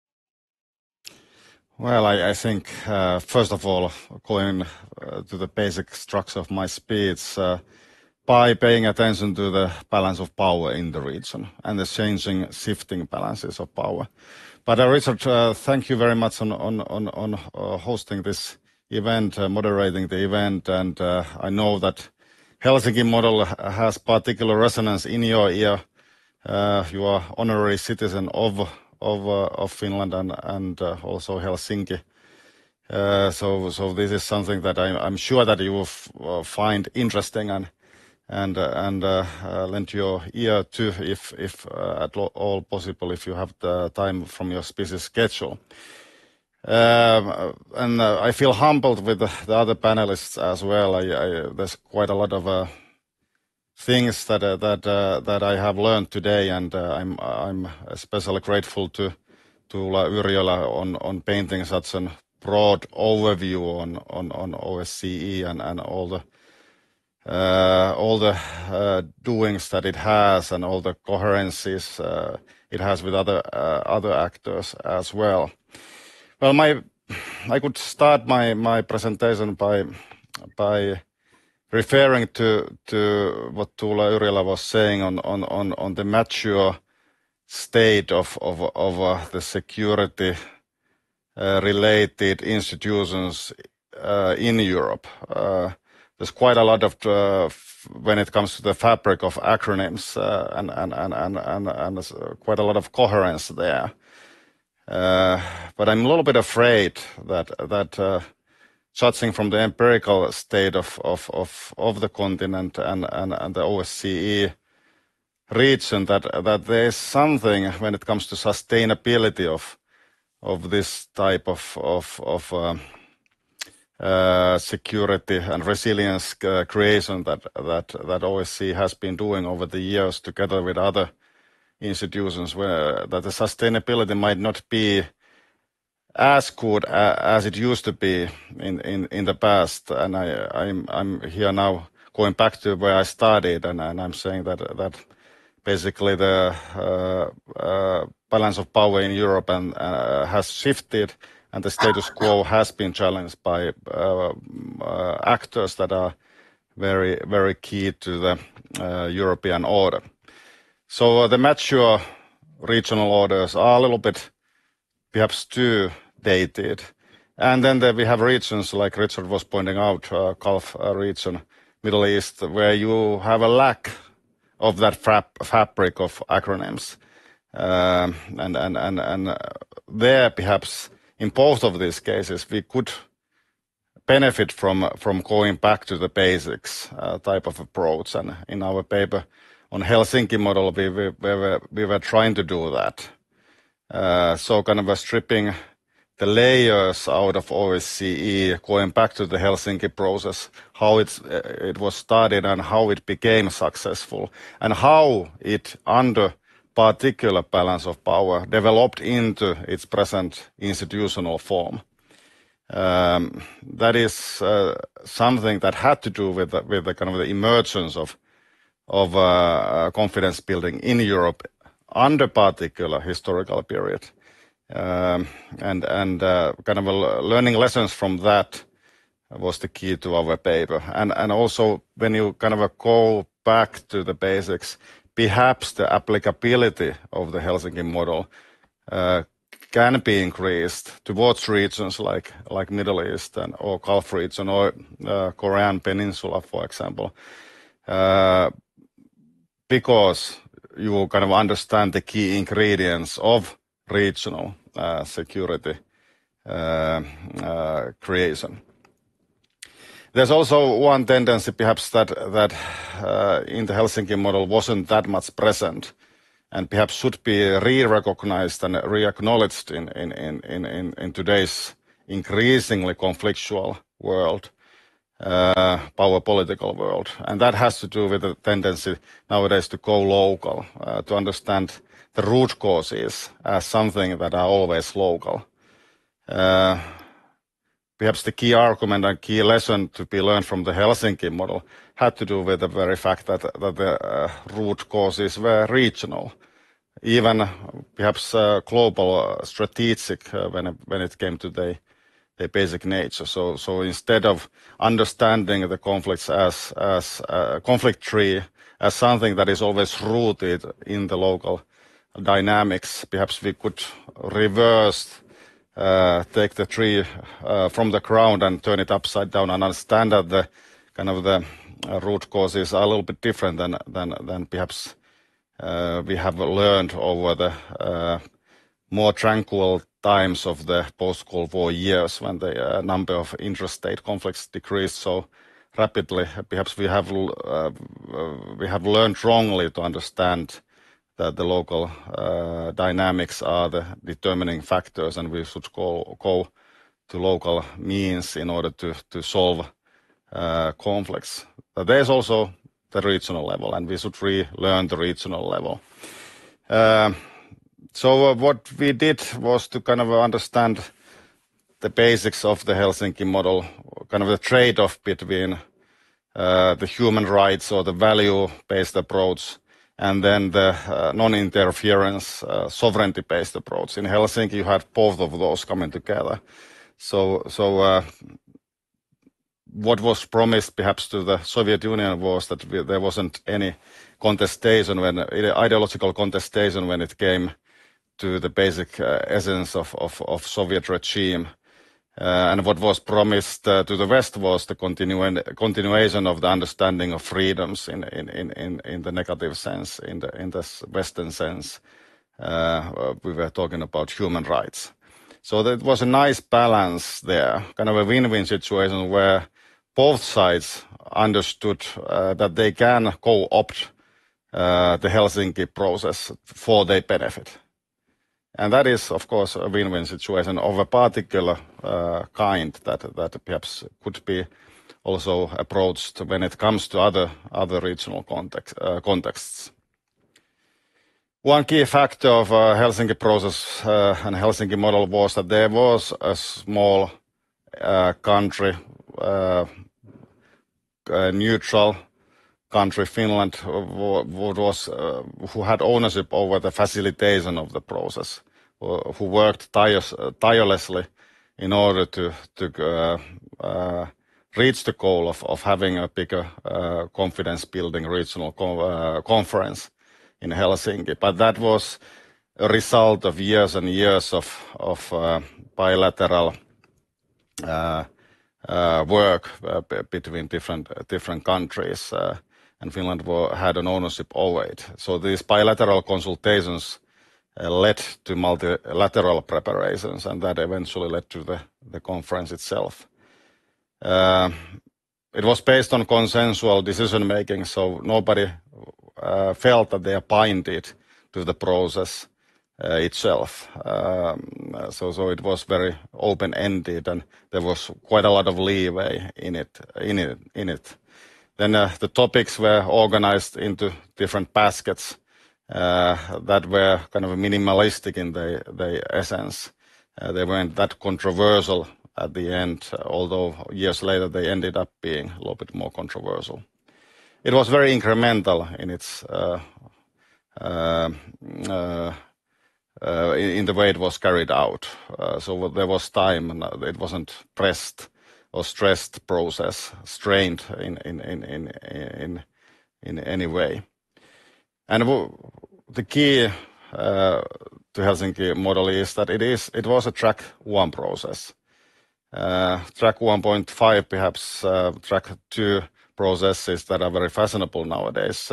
Well, I think, first of all, going to the basic structure of my speech, by paying attention to the balance of power in the region and the changing, shifting balances of power. But Richard, thank you very much on hosting this event, moderating the event, and I know that Helsinki model has particular resonance in your ear. You are honorary citizen of Finland and also Helsinki. So this is something that I'm sure that you will find interesting and lend your ear to if at all possible, if you have the time from your busy schedule. And I feel humbled with the other panelists as well. There's quite a lot of things that I have learned today, and I'm especially grateful to Tuula, Yrjölä on painting such a broad overview on OSCE and all the doings that it has and all the coherencies it has with other actors as well. Well, I could start my presentation by referring to what Tuula Yrjölä was saying on the mature state of the security related institutions in Europe. There's quite a lot of when it comes to the fabric of acronyms and quite a lot of coherence there. But I'm a little bit afraid that judging from the empirical state of the continent and the OSCE region, that there is something when it comes to sustainability of this type of security and resilience creation that OSCE has been doing over the years together with other institutions, where that the sustainability might not be as good as it used to be in the past. And I'm here now going back to where I started, and I'm saying that basically the balance of power in Europe has shifted, and the status quo has been challenged by actors that are very, very key to the European order. So the mature regional orders are a little bit perhaps too dated. And then we have regions like Richard was pointing out, Gulf region, Middle East, where you have a lack of that fabric of acronyms. And there perhaps in both of these cases we could benefit from going back to the basics type of approach. And in our paper on Helsinki model, we were trying to do that. So kind of stripping the layers out of OSCE, going back to the Helsinki process, how it was started and how it became successful, and how it, under particular balance of power, developed into its present institutional form. That is something that had to do with the kind of the emergence of confidence building in Europe under particular historical period, and kind of learning lessons from that was the key to our paper. And also when you kind of go back to the basics, perhaps the applicability of the Helsinki model can be increased towards regions like Middle East or Gulf region or Korean Peninsula, for example, because you kind of understand the key ingredients of regional security creation. There's also one tendency perhaps that in the Helsinki model wasn't that much present, and perhaps should be re-recognized and re-acknowledged in today's increasingly conflictual world, power political world. And that has to do with the tendency nowadays to go local, to understand the root causes as something that are always local. perhaps the key argument and key lesson to be learned from the Helsinki model had to do with the very fact that the root causes were regional, even perhaps global, strategic when it came to the basic nature. So instead of understanding the conflicts as a conflict tree as something that is always rooted in the local dynamics, perhaps we could reverse, take the tree from the ground and turn it upside down and understand that the kind of the root causes are a little bit different than perhaps we have learned over the more tranquil times of the post-Cold War years, when the number of interstate conflicts decreased so rapidly. Perhaps we have learned wrongly to understand that the local dynamics are the determining factors, and we should go to local means in order to solve conflicts. But there's also the regional level, and we should relearn the regional level. So what we did was to kind of understand the basics of the Helsinki model, kind of the trade-off between the human rights or the value-based approach and then the non-interference, sovereignty-based approach. In Helsinki, you had both of those coming together. So what was promised perhaps to the Soviet Union was that there wasn't any contestation, ideological contestation when it came to the basic essence of Soviet regime. And what was promised to the West was the continuation of the understanding of freedoms in the negative sense, in the Western sense. We were talking about human rights. So there was a nice balance there, kind of a win-win situation where both sides understood that they can co-opt the Helsinki process for their benefit. And that is, of course, a win-win situation of a particular kind that perhaps could be also approached when it comes to other regional contexts. One key factor of Helsinki process and Helsinki model was that there was a small country, neutral country, Finland, who had ownership over the facilitation of the process, who worked tirelessly in order to reach the goal of having a bigger confidence-building regional conference in Helsinki. But that was a result of years and years of bilateral work between different countries. And Finland had an ownership over it. So these bilateral consultations led to multilateral preparations, and that eventually led to the conference itself. It was based on consensual decision-making, so nobody felt that they are binded to the process itself. So it was very open-ended, and there was quite a lot of leeway in it. Then the topics were organized into different baskets that were kind of minimalistic in their essence. They weren't that controversial at the end, although years later they ended up being a little bit more controversial. It was very incremental in its in the way it was carried out. So there was time, and it wasn't pressed or stressed process, strained in any way. And the key to Helsinki model is that it was a track 1 process. Track 1.5, perhaps track 2 processes that are very fashionable nowadays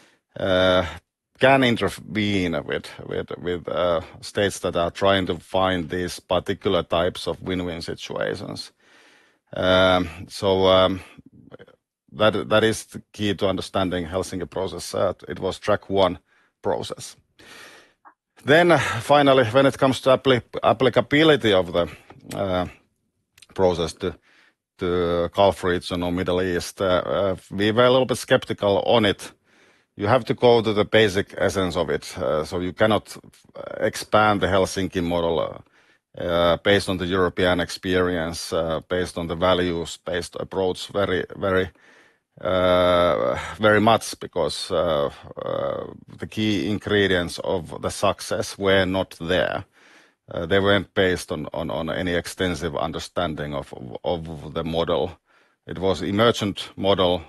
can intervene with states that are trying to find these particular types of win-win situations. That is the key to understanding Helsinki process. It was track 1 process. Then finally, when it comes to applicability of the process to Gulf region or Middle East, we were a little bit skeptical on it. You have to go to the basic essence of it. So you cannot expand the Helsinki model based on the European experience, based on the values-based approach, very much, because the key ingredients of the success were not there. They weren't based on any extensive understanding of the model. It was emergent model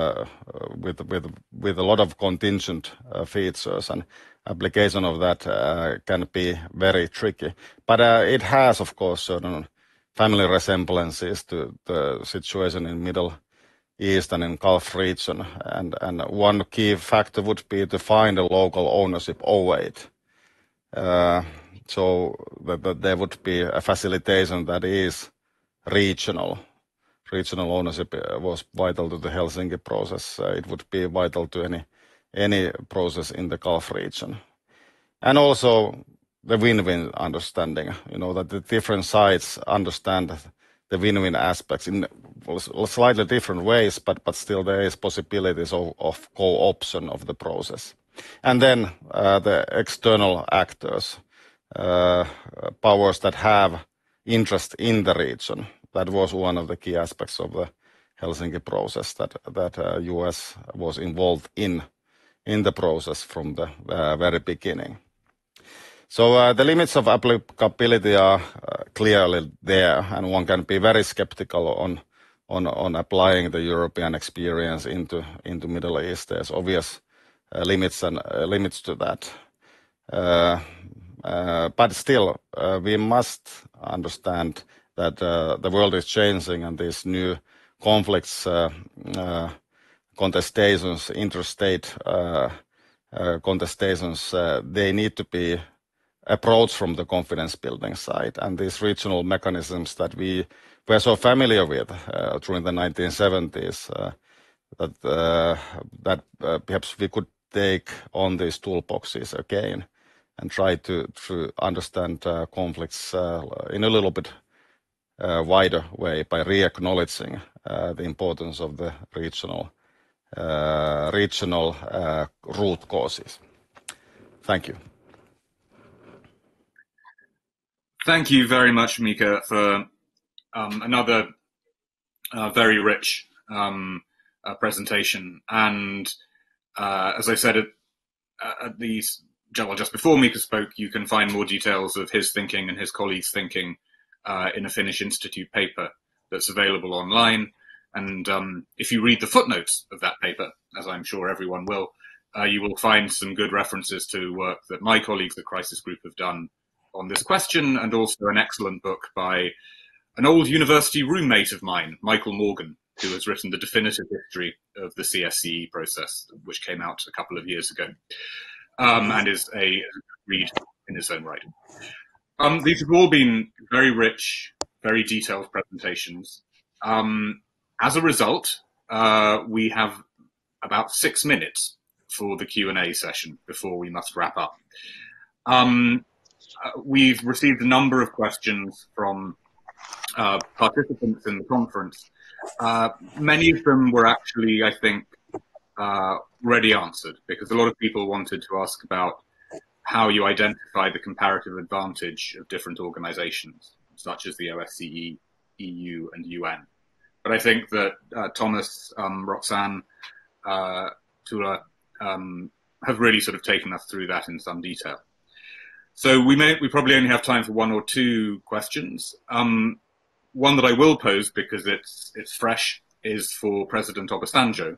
with a lot of contingent features, and application of that can be very tricky. But it has, of course, certain family resemblances to the situation in Middle East and in Gulf region. And one key factor would be to find a local ownership over it. So that there would be a facilitation that is regional. Regional ownership was vital to the Helsinki process. It would be vital to any process in the Gulf region. And also the win-win understanding, that the different sides understand the win-win aspects in slightly different ways, but still there is possibilities of co-option of the process. And then the external actors, powers that have interest in the region. That was one of the key aspects of the Helsinki process, that US was involved in the process from the very beginning. So the limits of applicability are clearly there, and one can be very skeptical on applying the European experience into Middle East. There's obvious limits to that. But still, we must understand that the world is changing, and these new conflicts, contestations, interstate contestations, they need to be approached from the confidence building side. And these regional mechanisms that we were so familiar with during the 1970s, that perhaps we could take on these toolboxes again and try to understand conflicts in a little bit wider way by re-acknowledging the importance of the regional root causes. Thank you. Thank you very much, Mika, for another very rich presentation. And as I said just before Mika spoke, you can find more details of his thinking and his colleagues' thinking in a Finnish Institute paper that's available online. And if you read the footnotes of that paper, as I'm sure everyone will, you will find some good references to work that my colleagues at Crisis Group have done on this question, and also an excellent book by an old university roommate of mine, Michael Morgan, who has written the definitive history of the CSCE process, which came out a couple of years ago, and is a read in its own right. These have all been very rich, very detailed presentations. As a result, we have about 6 minutes for the Q&A session before we must wrap up. We've received a number of questions from participants in the conference. Many of them were actually, I think, already answered, because a lot of people wanted to ask about how you identify the comparative advantage of different organizations, such as the OSCE, EU, and UN. But I think that Thomas, Roxanne, Tuula have really sort of taken us through that in some detail. So we probably only have time for 1 or 2 questions. One that I will pose, because it's fresh, is for President Obasanjo.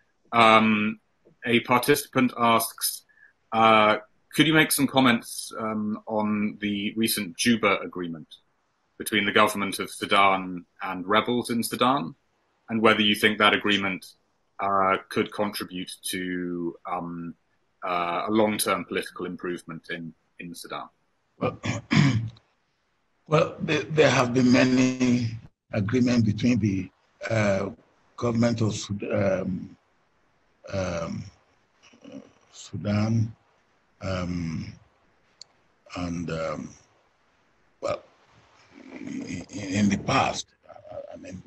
A participant asks, could you make some comments on the recent Juba agreement between the government of Sudan and rebels in Sudan, and whether you think that agreement could contribute to a long-term political improvement in Sudan? Well, there have been many agreements between the government of Sudan and well, in the past, I mean,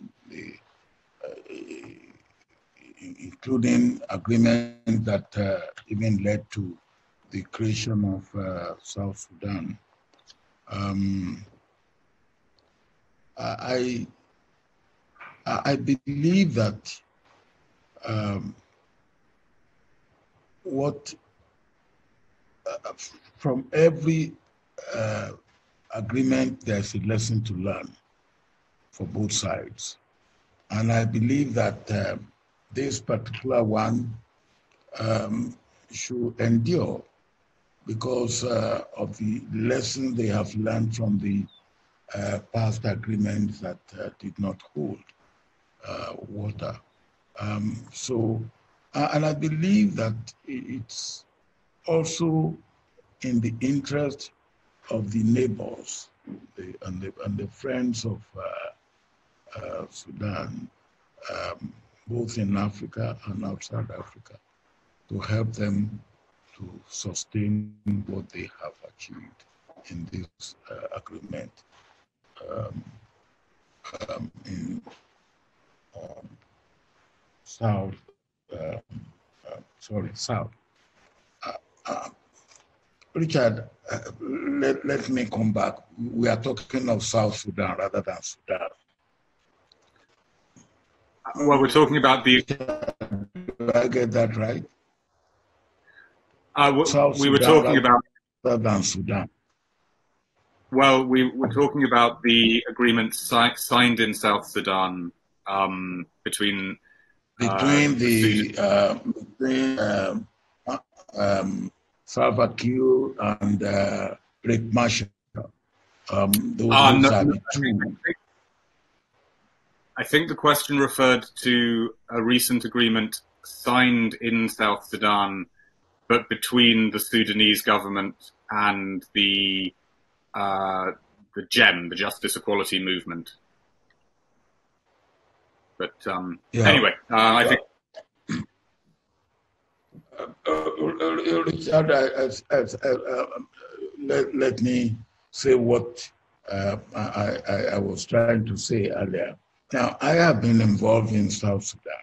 including agreements that even led to the creation of South Sudan. I believe that from every agreement, there's a lesson to learn for both sides. And I believe that this particular one should endure because of the lessons they have learned from the past agreements that did not hold water. And I believe that it's also in the interest of the neighbors and the friends of Sudan, both in Africa and outside Africa, to help them to sustain what they have achieved in this agreement in South. Richard, let me come back. We are talking of South Sudan rather than Sudan. Well, we're talking about the... Do I get that right? We were talking about... Rather than Sudan. Well, we were talking about the agreement signed in South Sudan between Salva Kiir and Riek Machar. I think the question referred to a recent agreement signed in South Sudan, but between the Sudanese government and the GEM, the Justice Equality Movement. But anyway, I think. Richard, let me say what I was trying to say earlier. Now, I have been involved in South Sudan,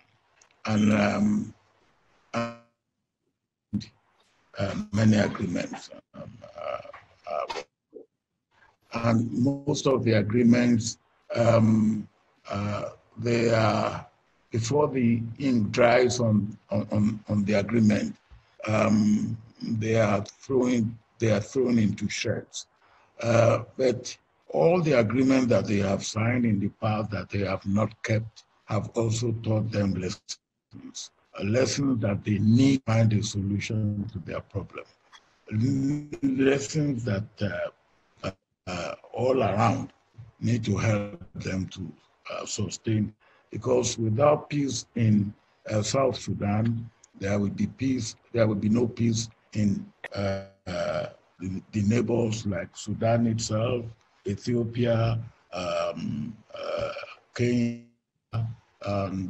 and many agreements. And most of the agreements, they are, before the ink dries on the agreement, they are thrown into shreds. But all the agreements that they have signed in the past that they have not kept have also taught them lessons, lessons that they need to find a solution to their problem. Lessons that all around need to help them to sustain, because without peace in South Sudan, there will be peace. There will be no peace in the neighbors like Sudan itself, Ethiopia, Kenya, and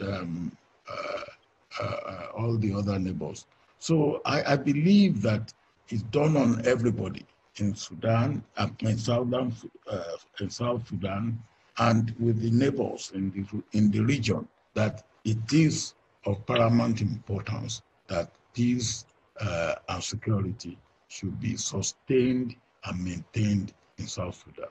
all the other neighbors. So I believe that it's done on everybody in Sudan, in South Sudan, and with the neighbors in the region, that it is of paramount importance that peace and security should be sustained and maintained in South Sudan.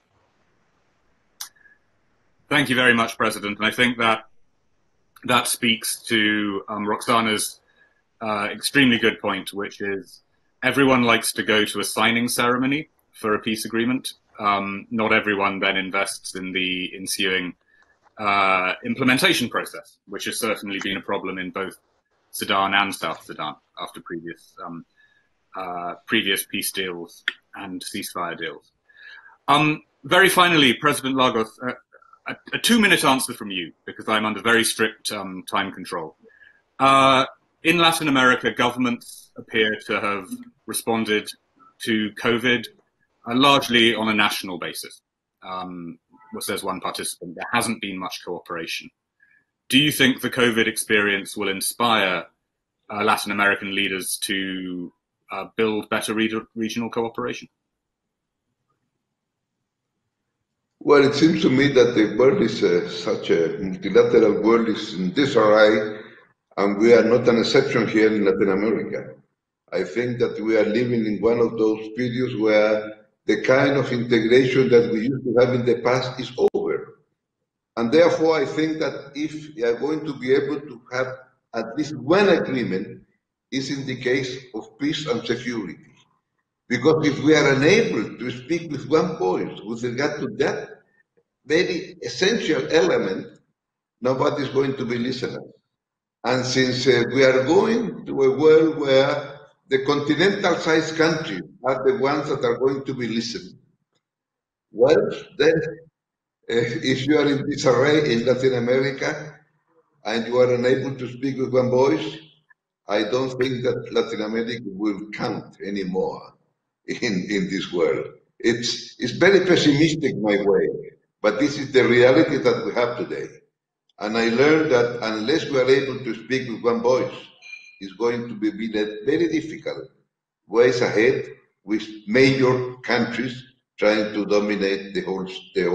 Thank you very much, President. And I think that speaks to Roxana's extremely good point, which is everyone likes to go to a signing ceremony for a peace agreement. Not everyone then invests in the ensuing implementation process, which has certainly been a problem in both Sudan and South Sudan after previous peace deals and ceasefire deals. Very finally, President Lagos, a 2-minute answer from you, because I'm under very strict time control. In Latin America, governments appear to have responded to COVID largely on a national basis. Says one participant, there hasn't been much cooperation. Do you think the COVID experience will inspire Latin American leaders to build better regional cooperation? Well, it seems to me that the world is such a multilateral world is in disarray, and we are not an exception here in Latin America. I think that we are living in one of those periods where the kind of integration that we used to have in the past is over. And therefore, I think that if we are going to be able to have at least one agreement, is in the case of peace and security. Because if we are unable to speak with one voice with regard to that very essential element, nobody is going to be listening. And since we are going to a world where the continental-sized countries are the ones that are going to be listening, well, then if you are in disarray in Latin America and you are unable to speak with one voice, I don't think that Latin America will count anymore in this world. It's very pessimistic my way, but this is the reality that we have today. And I learned that unless we are able to speak with one voice, it's going to be very difficult ways ahead with major countries trying to dominate the whole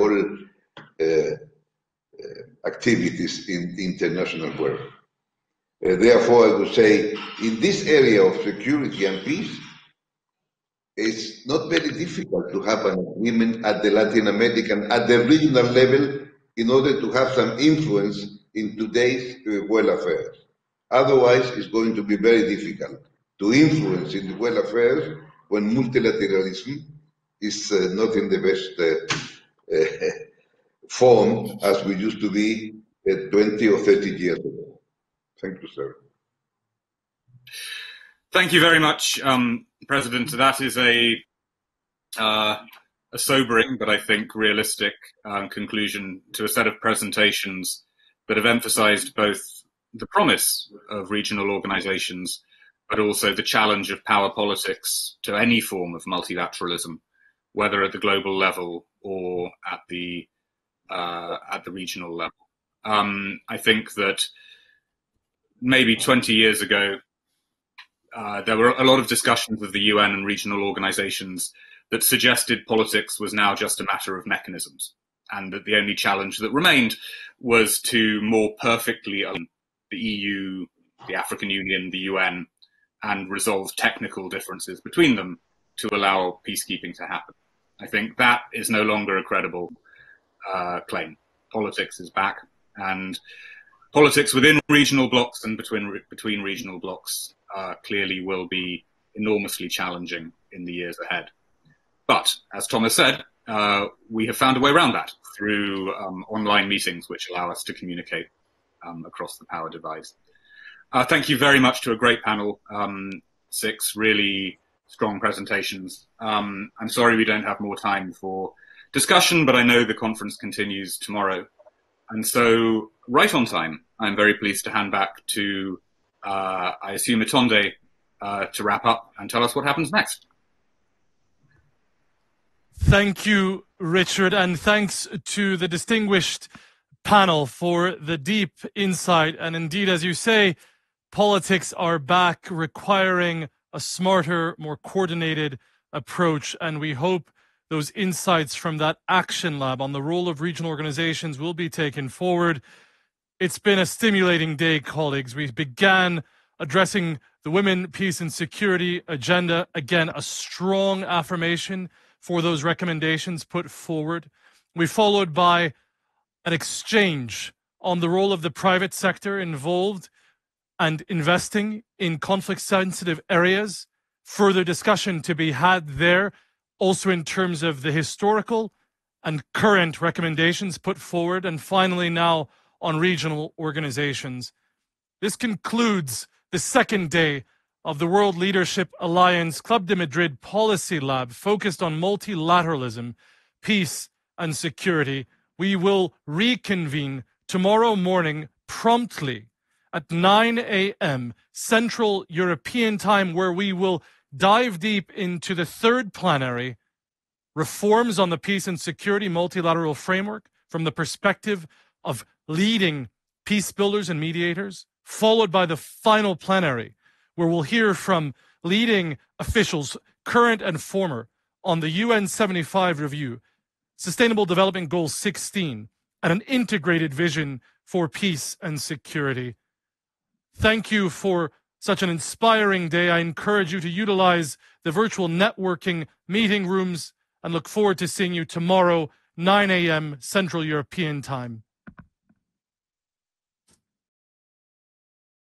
activities in the international world. Therefore, I would say in this area of security and peace, it's not very difficult to have an agreement at the Latin American, at the regional level, in order to have some influence in today's world affairs. Otherwise, it's going to be very difficult to influence in the world affairs when multilateralism is not in the best form as we used to be 20 or 30 years ago. Thank you, sir. Thank you very much, President. That is a sobering, but I think realistic conclusion to a set of presentations that have emphasized both the promise of regional organizations, but also the challenge of power politics to any form of multilateralism, whether at the global level or at the regional level. I think that maybe 20 years ago, there were a lot of discussions with the UN and regional organizations that suggested politics was now just a matter of mechanisms, and that the only challenge that remained was to more perfectly align the EU, the African Union, the UN, and resolve technical differences between them to allow peacekeeping to happen. I think that is no longer a credible claim. Politics is back, and politics within regional blocs and between regional blocs clearly will be enormously challenging in the years ahead. But, as Thomas said, we have found a way around that through online meetings which allow us to communicate across the power divide. Thank you very much to a great panel, 6 really strong presentations. I'm sorry we don't have more time for discussion, but I know the conference continues tomorrow. And so, right on time, I'm very pleased to hand back to, I assume, Itonde to wrap up and tell us what happens next. Thank you, Richard, and thanks to the distinguished panel for the deep insight. And indeed, as you say, politics are back, requiring a smarter, more coordinated approach. And we hope those insights from that action lab on the role of regional organizations will be taken forward. It's been a stimulating day, colleagues. We began addressing the Women, Peace and Security agenda. Again, a strong affirmation for those recommendations put forward. We followed by an exchange on the role of the private sector involved and investing in conflict-sensitive areas. Further discussion to be had there, also in terms of the historical and current recommendations put forward, and finally now on regional organizations. This concludes the second day of the World Leadership Alliance Club de Madrid Policy Lab focused on multilateralism, peace and security. We will reconvene tomorrow morning promptly at 9 a.m. Central European Time, where we will dive deep into the third plenary, reforms on the peace and security multilateral framework from the perspective of leading peace builders and mediators, followed by the final plenary, where we'll hear from leading officials, current and former, on the UN 75 review, Sustainable Development Goal 16, and an integrated vision for peace and security. Thank you for such an inspiring day. I encourage you to utilize the virtual networking meeting rooms and look forward to seeing you tomorrow, 9 a.m. Central European Time.